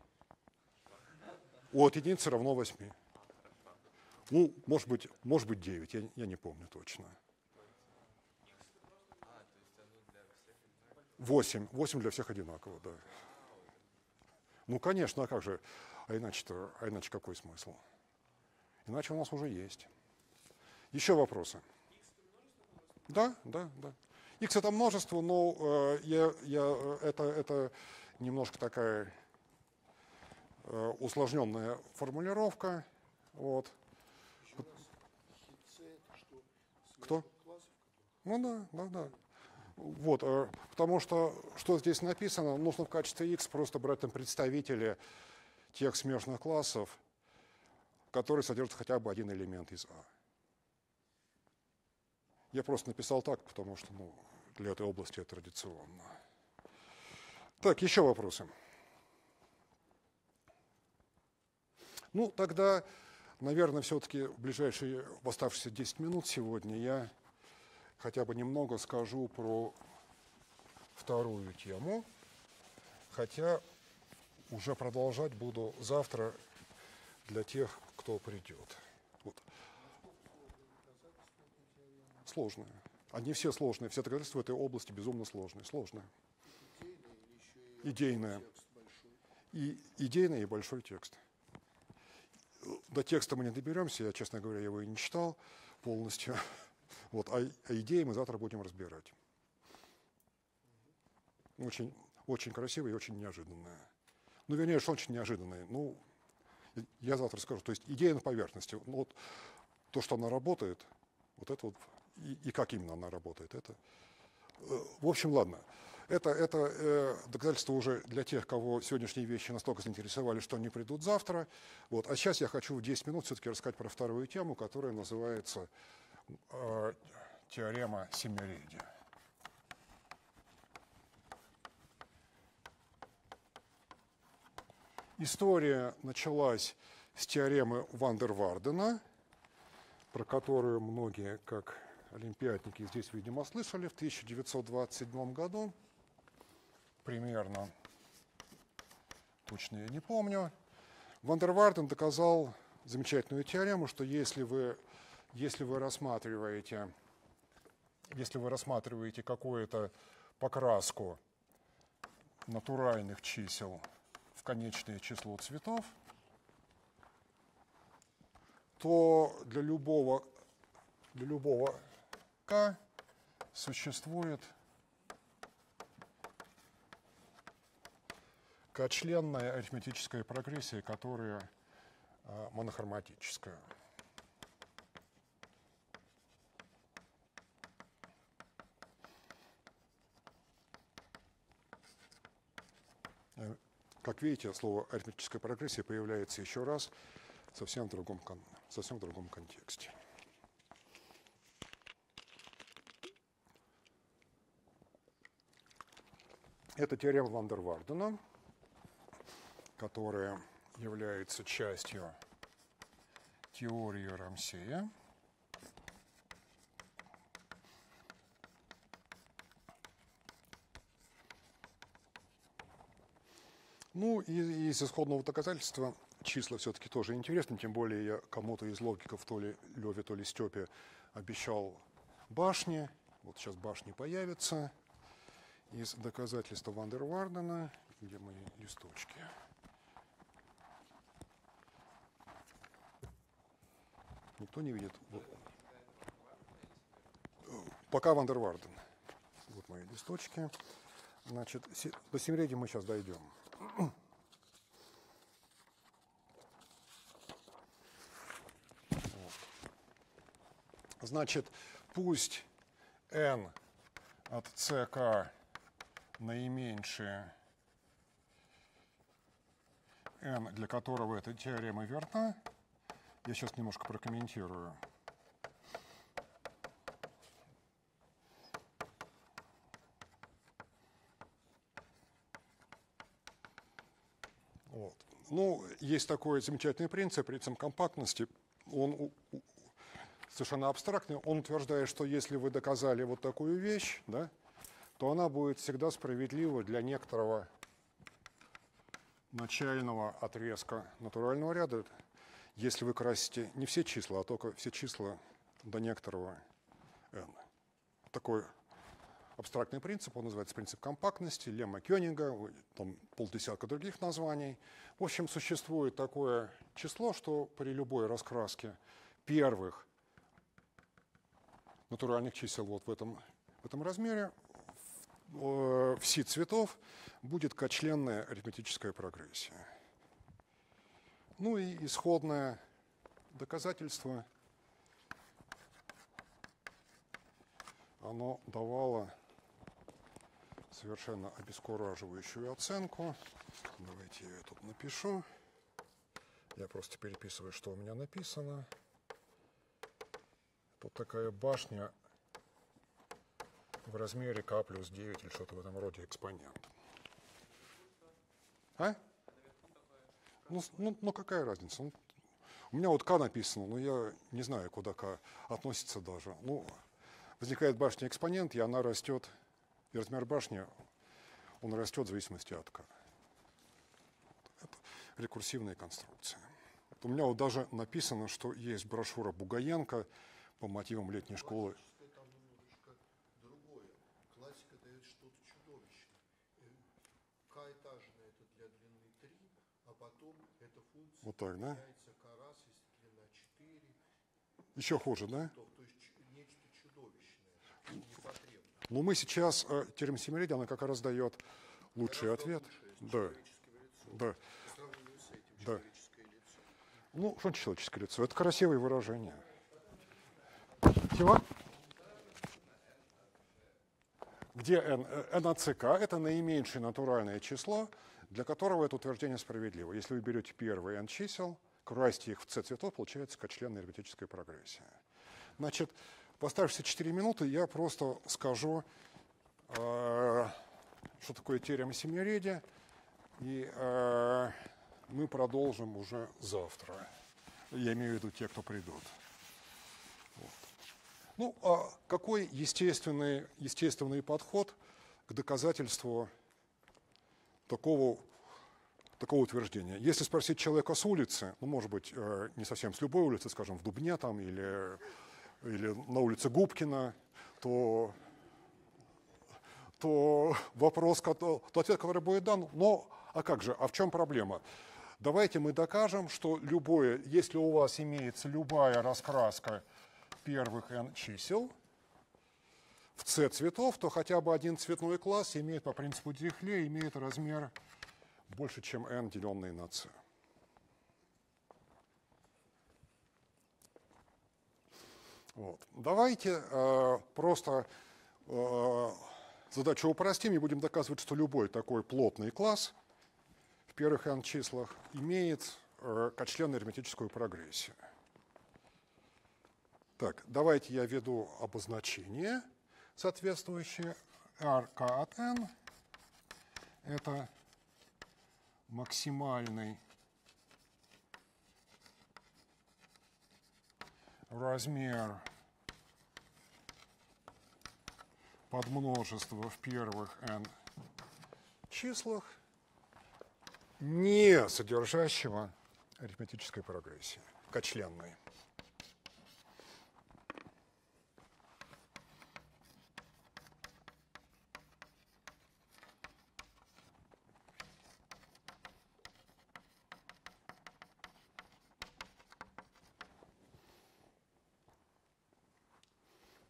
От единицы равно 8. Ну, может быть 9, я не помню точно. 8 для всех одинаково, да. Ну, конечно, а как же? А иначе какой смысл? Иначе у нас уже есть. Еще вопросы? Да. X это множество, но это немножко такая усложненная формулировка. Вот. Еще раз, хитце это что? Кто? Классов, Ну да. Вот, потому что здесь написано, нужно в качестве x просто брать там представители тех смежных классов, которые содержат хотя бы один элемент из А. Я просто написал так, потому что для этой области это традиционно. Так, еще вопросы? Ну, тогда, наверное, все-таки в ближайшие оставшиеся 10 минут сегодня я хотя бы немного скажу про вторую тему, хотя уже продолжать буду завтра для тех, кто придет. Вот. Сложные. Они все сложные. Все доказательства в этой области безумно сложные. Сложные. Идейное. И идейный, и большой текст. До текста мы не доберемся, я, честно говоря, его и не читал полностью. Вот, а идеи мы завтра будем разбирать. Очень, очень красивые и очень неожиданные. Ну, вернее, что очень неожиданные. Ну, я завтра скажу. То есть идея на поверхности. Ну, вот то, что она работает, вот это вот, и как именно она работает. Это, в общем, ладно. Это доказательство уже для тех, кого сегодняшние вещи настолько заинтересовали, что они придут завтра. Вот. А сейчас я хочу в 10 минут все-таки рассказать про вторую тему, которая называется теорема Семиреди. История началась с теоремы Ван дер Вардена, про которую многие, как олимпиадники, здесь, видимо, слышали, в 1927 году. Примерно, точно я не помню. Ван дер Варден доказал замечательную теорему, что если вы рассматриваете какую-то покраску натуральных чисел в конечное число цветов, то для любого k существует k-членная арифметическая прогрессия, которая монохроматическая. Как видите, слово арифметическая прогрессия появляется еще раз совсем в другом контексте. Это теорема Ван дер Вардена, которая является частью теории Рамсея. Ну, и из исходного доказательства числа все-таки тоже интересны, тем более я кому-то из логиков, то ли Леве, то ли Степе, обещал башни. Вот сейчас башни появятся. Из доказательства Ван дер Вардена, где мои листочки. Никто не видит. Пока Ван дер Варден. Вот мои листочки. Значит, до семиредия мы сейчас дойдем. Вот. Значит, пусть n от ck наименьшее n, для которого эта теорема верна. Я сейчас немножко прокомментирую. Вот. Ну, есть такой замечательный принцип компактности. Он совершенно абстрактный. Он утверждает, что если вы доказали вот такую вещь, да, то она будет всегда справедлива для некоторого начального отрезка натурального ряда, если вы красите не все числа, а только все числа до некоторого n. Такой абстрактный принцип, он называется принцип компактности, лемма Кёнига, там полдесятка других названий. В общем, существует такое число, что при любой раскраске первых натуральных чисел вот в этом размере в си цветов будет кочленная арифметическая прогрессия. Ну и исходное доказательство, оно давало совершенно обескураживающую оценку. Давайте я ее тут напишу. Я просто переписываю, что у меня написано. Тут такая башня в размере k плюс 9 или что-то в этом роде экспонент. А? Ну какая разница? Ну, у меня вот k написано, но я не знаю, куда k относится даже. Ну, возникает башня-экспонент, и она растет, и размер башни, он растет в зависимости от k. Это рекурсивная конструкция. У меня вот даже написано, что есть брошюра Бугаенко по мотивам летней школы. Там немножечко другое. Классика дает что-то чудовищное. К-этажное это для длины 3, а потом эта функция Вот так, да? меняется k раз, если длина 4. Еще хуже, да? То есть нечто чудовищное, непотребное. Но мы сейчас, теорема Семиреди, она как раз дает лучший ответ. Да. Да. По сравнению с этим, Да. человеческое лицо. Ну, что человеческое лицо? Это красивые выражения. Чего? Где n? n от ck – это наименьшее натуральное число, для которого это утверждение справедливо. Если вы берете первые n чисел, красите их в c цветов, получается кочленная арифметическая прогрессия. Значит, в оставшиеся 4 минуты я просто скажу, что такое теорема Семиреди, и мы продолжим уже завтра. Я имею в виду те, кто придут. Вот. Ну, а какой естественный подход к доказательству такого утверждения? Если спросить человека с улицы, ну, может быть, не совсем с любой улицы, скажем, в Дубне там, или на улице Губкина, то вопрос, то ответ, который будет дан, но а как же, а в чем проблема? Давайте мы докажем, что если у вас имеется любая раскраска первых n чисел в c цветов, то хотя бы один цветной класс имеет по принципу Дирихле, имеет размер больше, чем n, деленный на c. Вот. Давайте просто задачу упростим и будем доказывать, что любой такой плотный класс в первых n числах имеет кочленную арифметическую прогрессию. Так, давайте я введу обозначение соответствующее. Rk от n – это максимальный размер подмножества в первых n числах, не содержащего арифметической прогрессии, кочленной.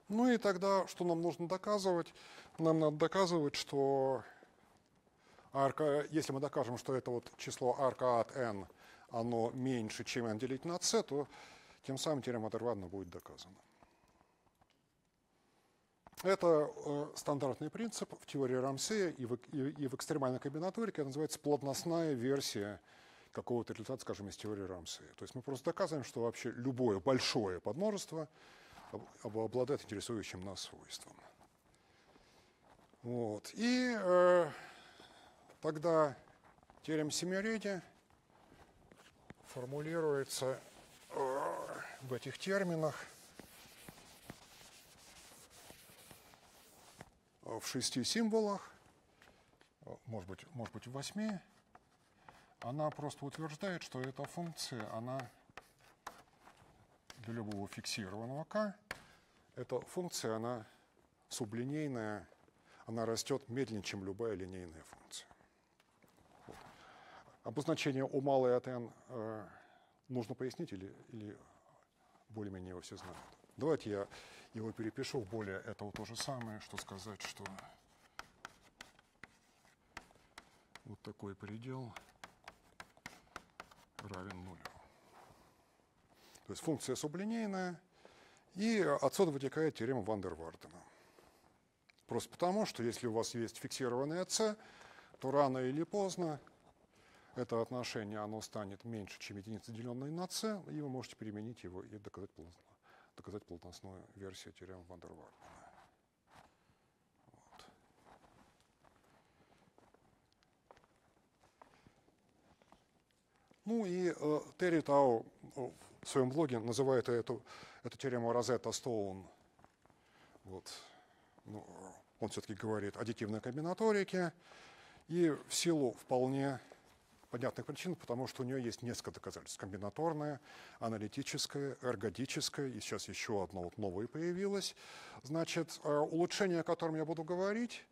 Ну и тогда, что нам нужно доказывать? Нам надо доказывать, что если мы докажем, что это вот число арка от n, оно меньше, чем n делить на c, то тем самым теорема Адервадена будет доказана. Это стандартный принцип в теории Рамсея и в экстремальной комбинаторике. Это называется плотностная версия какого-то результата, скажем, из теории Рамсея. То есть мы просто доказываем, что вообще любое большое подмножество обладает интересующим нас свойством. Вот. И тогда теорема Семиреди формулируется в этих терминах в 6 символах, может быть в 8. Она просто утверждает, что эта функция, она для любого фиксированного k, эта функция, она сублинейная, она растет медленнее, чем любая линейная функция. Вот. Обозначение у малой от n нужно пояснить или более-менее его все знают? Давайте я его перепишу в более этого то же самое, что сказать, что вот такой предел равен нулю. То есть функция сублинейная, и отсюда вытекает теорема Ван дер Вардена. Просто потому, что если у вас есть фиксированное c, то рано или поздно это отношение оно станет меньше, чем единица, деленная на c, и вы можете применить его и доказать плотностную версию теоремы Ван дер Вардена. Вот. Ну и Терри Тау в своем блоге называет эту теорему Розетта-Стоун. Вот. Ну, он все-таки говорит о аддитивной комбинаторике, и в силу вполне понятных причин, потому что у нее есть несколько доказательств. Комбинаторное, аналитическое, эргодическое, и сейчас еще одно вот новое появилось. Значит, улучшение, о котором я буду говорить,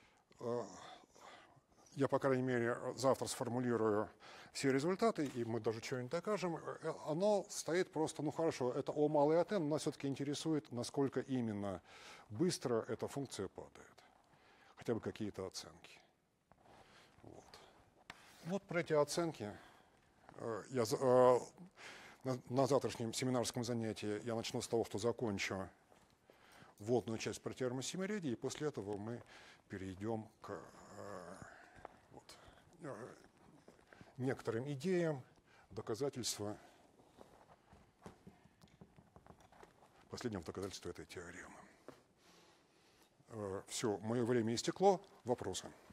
я, по крайней мере, завтра сформулирую все результаты, и мы даже что-нибудь докажем. Оно стоит просто, ну хорошо, это О малый от n, нас все-таки интересует, насколько именно быстро эта функция падает. Хотя бы какие-то оценки. Вот про эти оценки я на завтрашнем семинарском занятии я начну с того, что закончу вводную часть про теорему Семиреди, и после этого мы перейдем к некоторым идеям доказательства, последнего доказательства этой теоремы. Все, мое время истекло. Вопросы?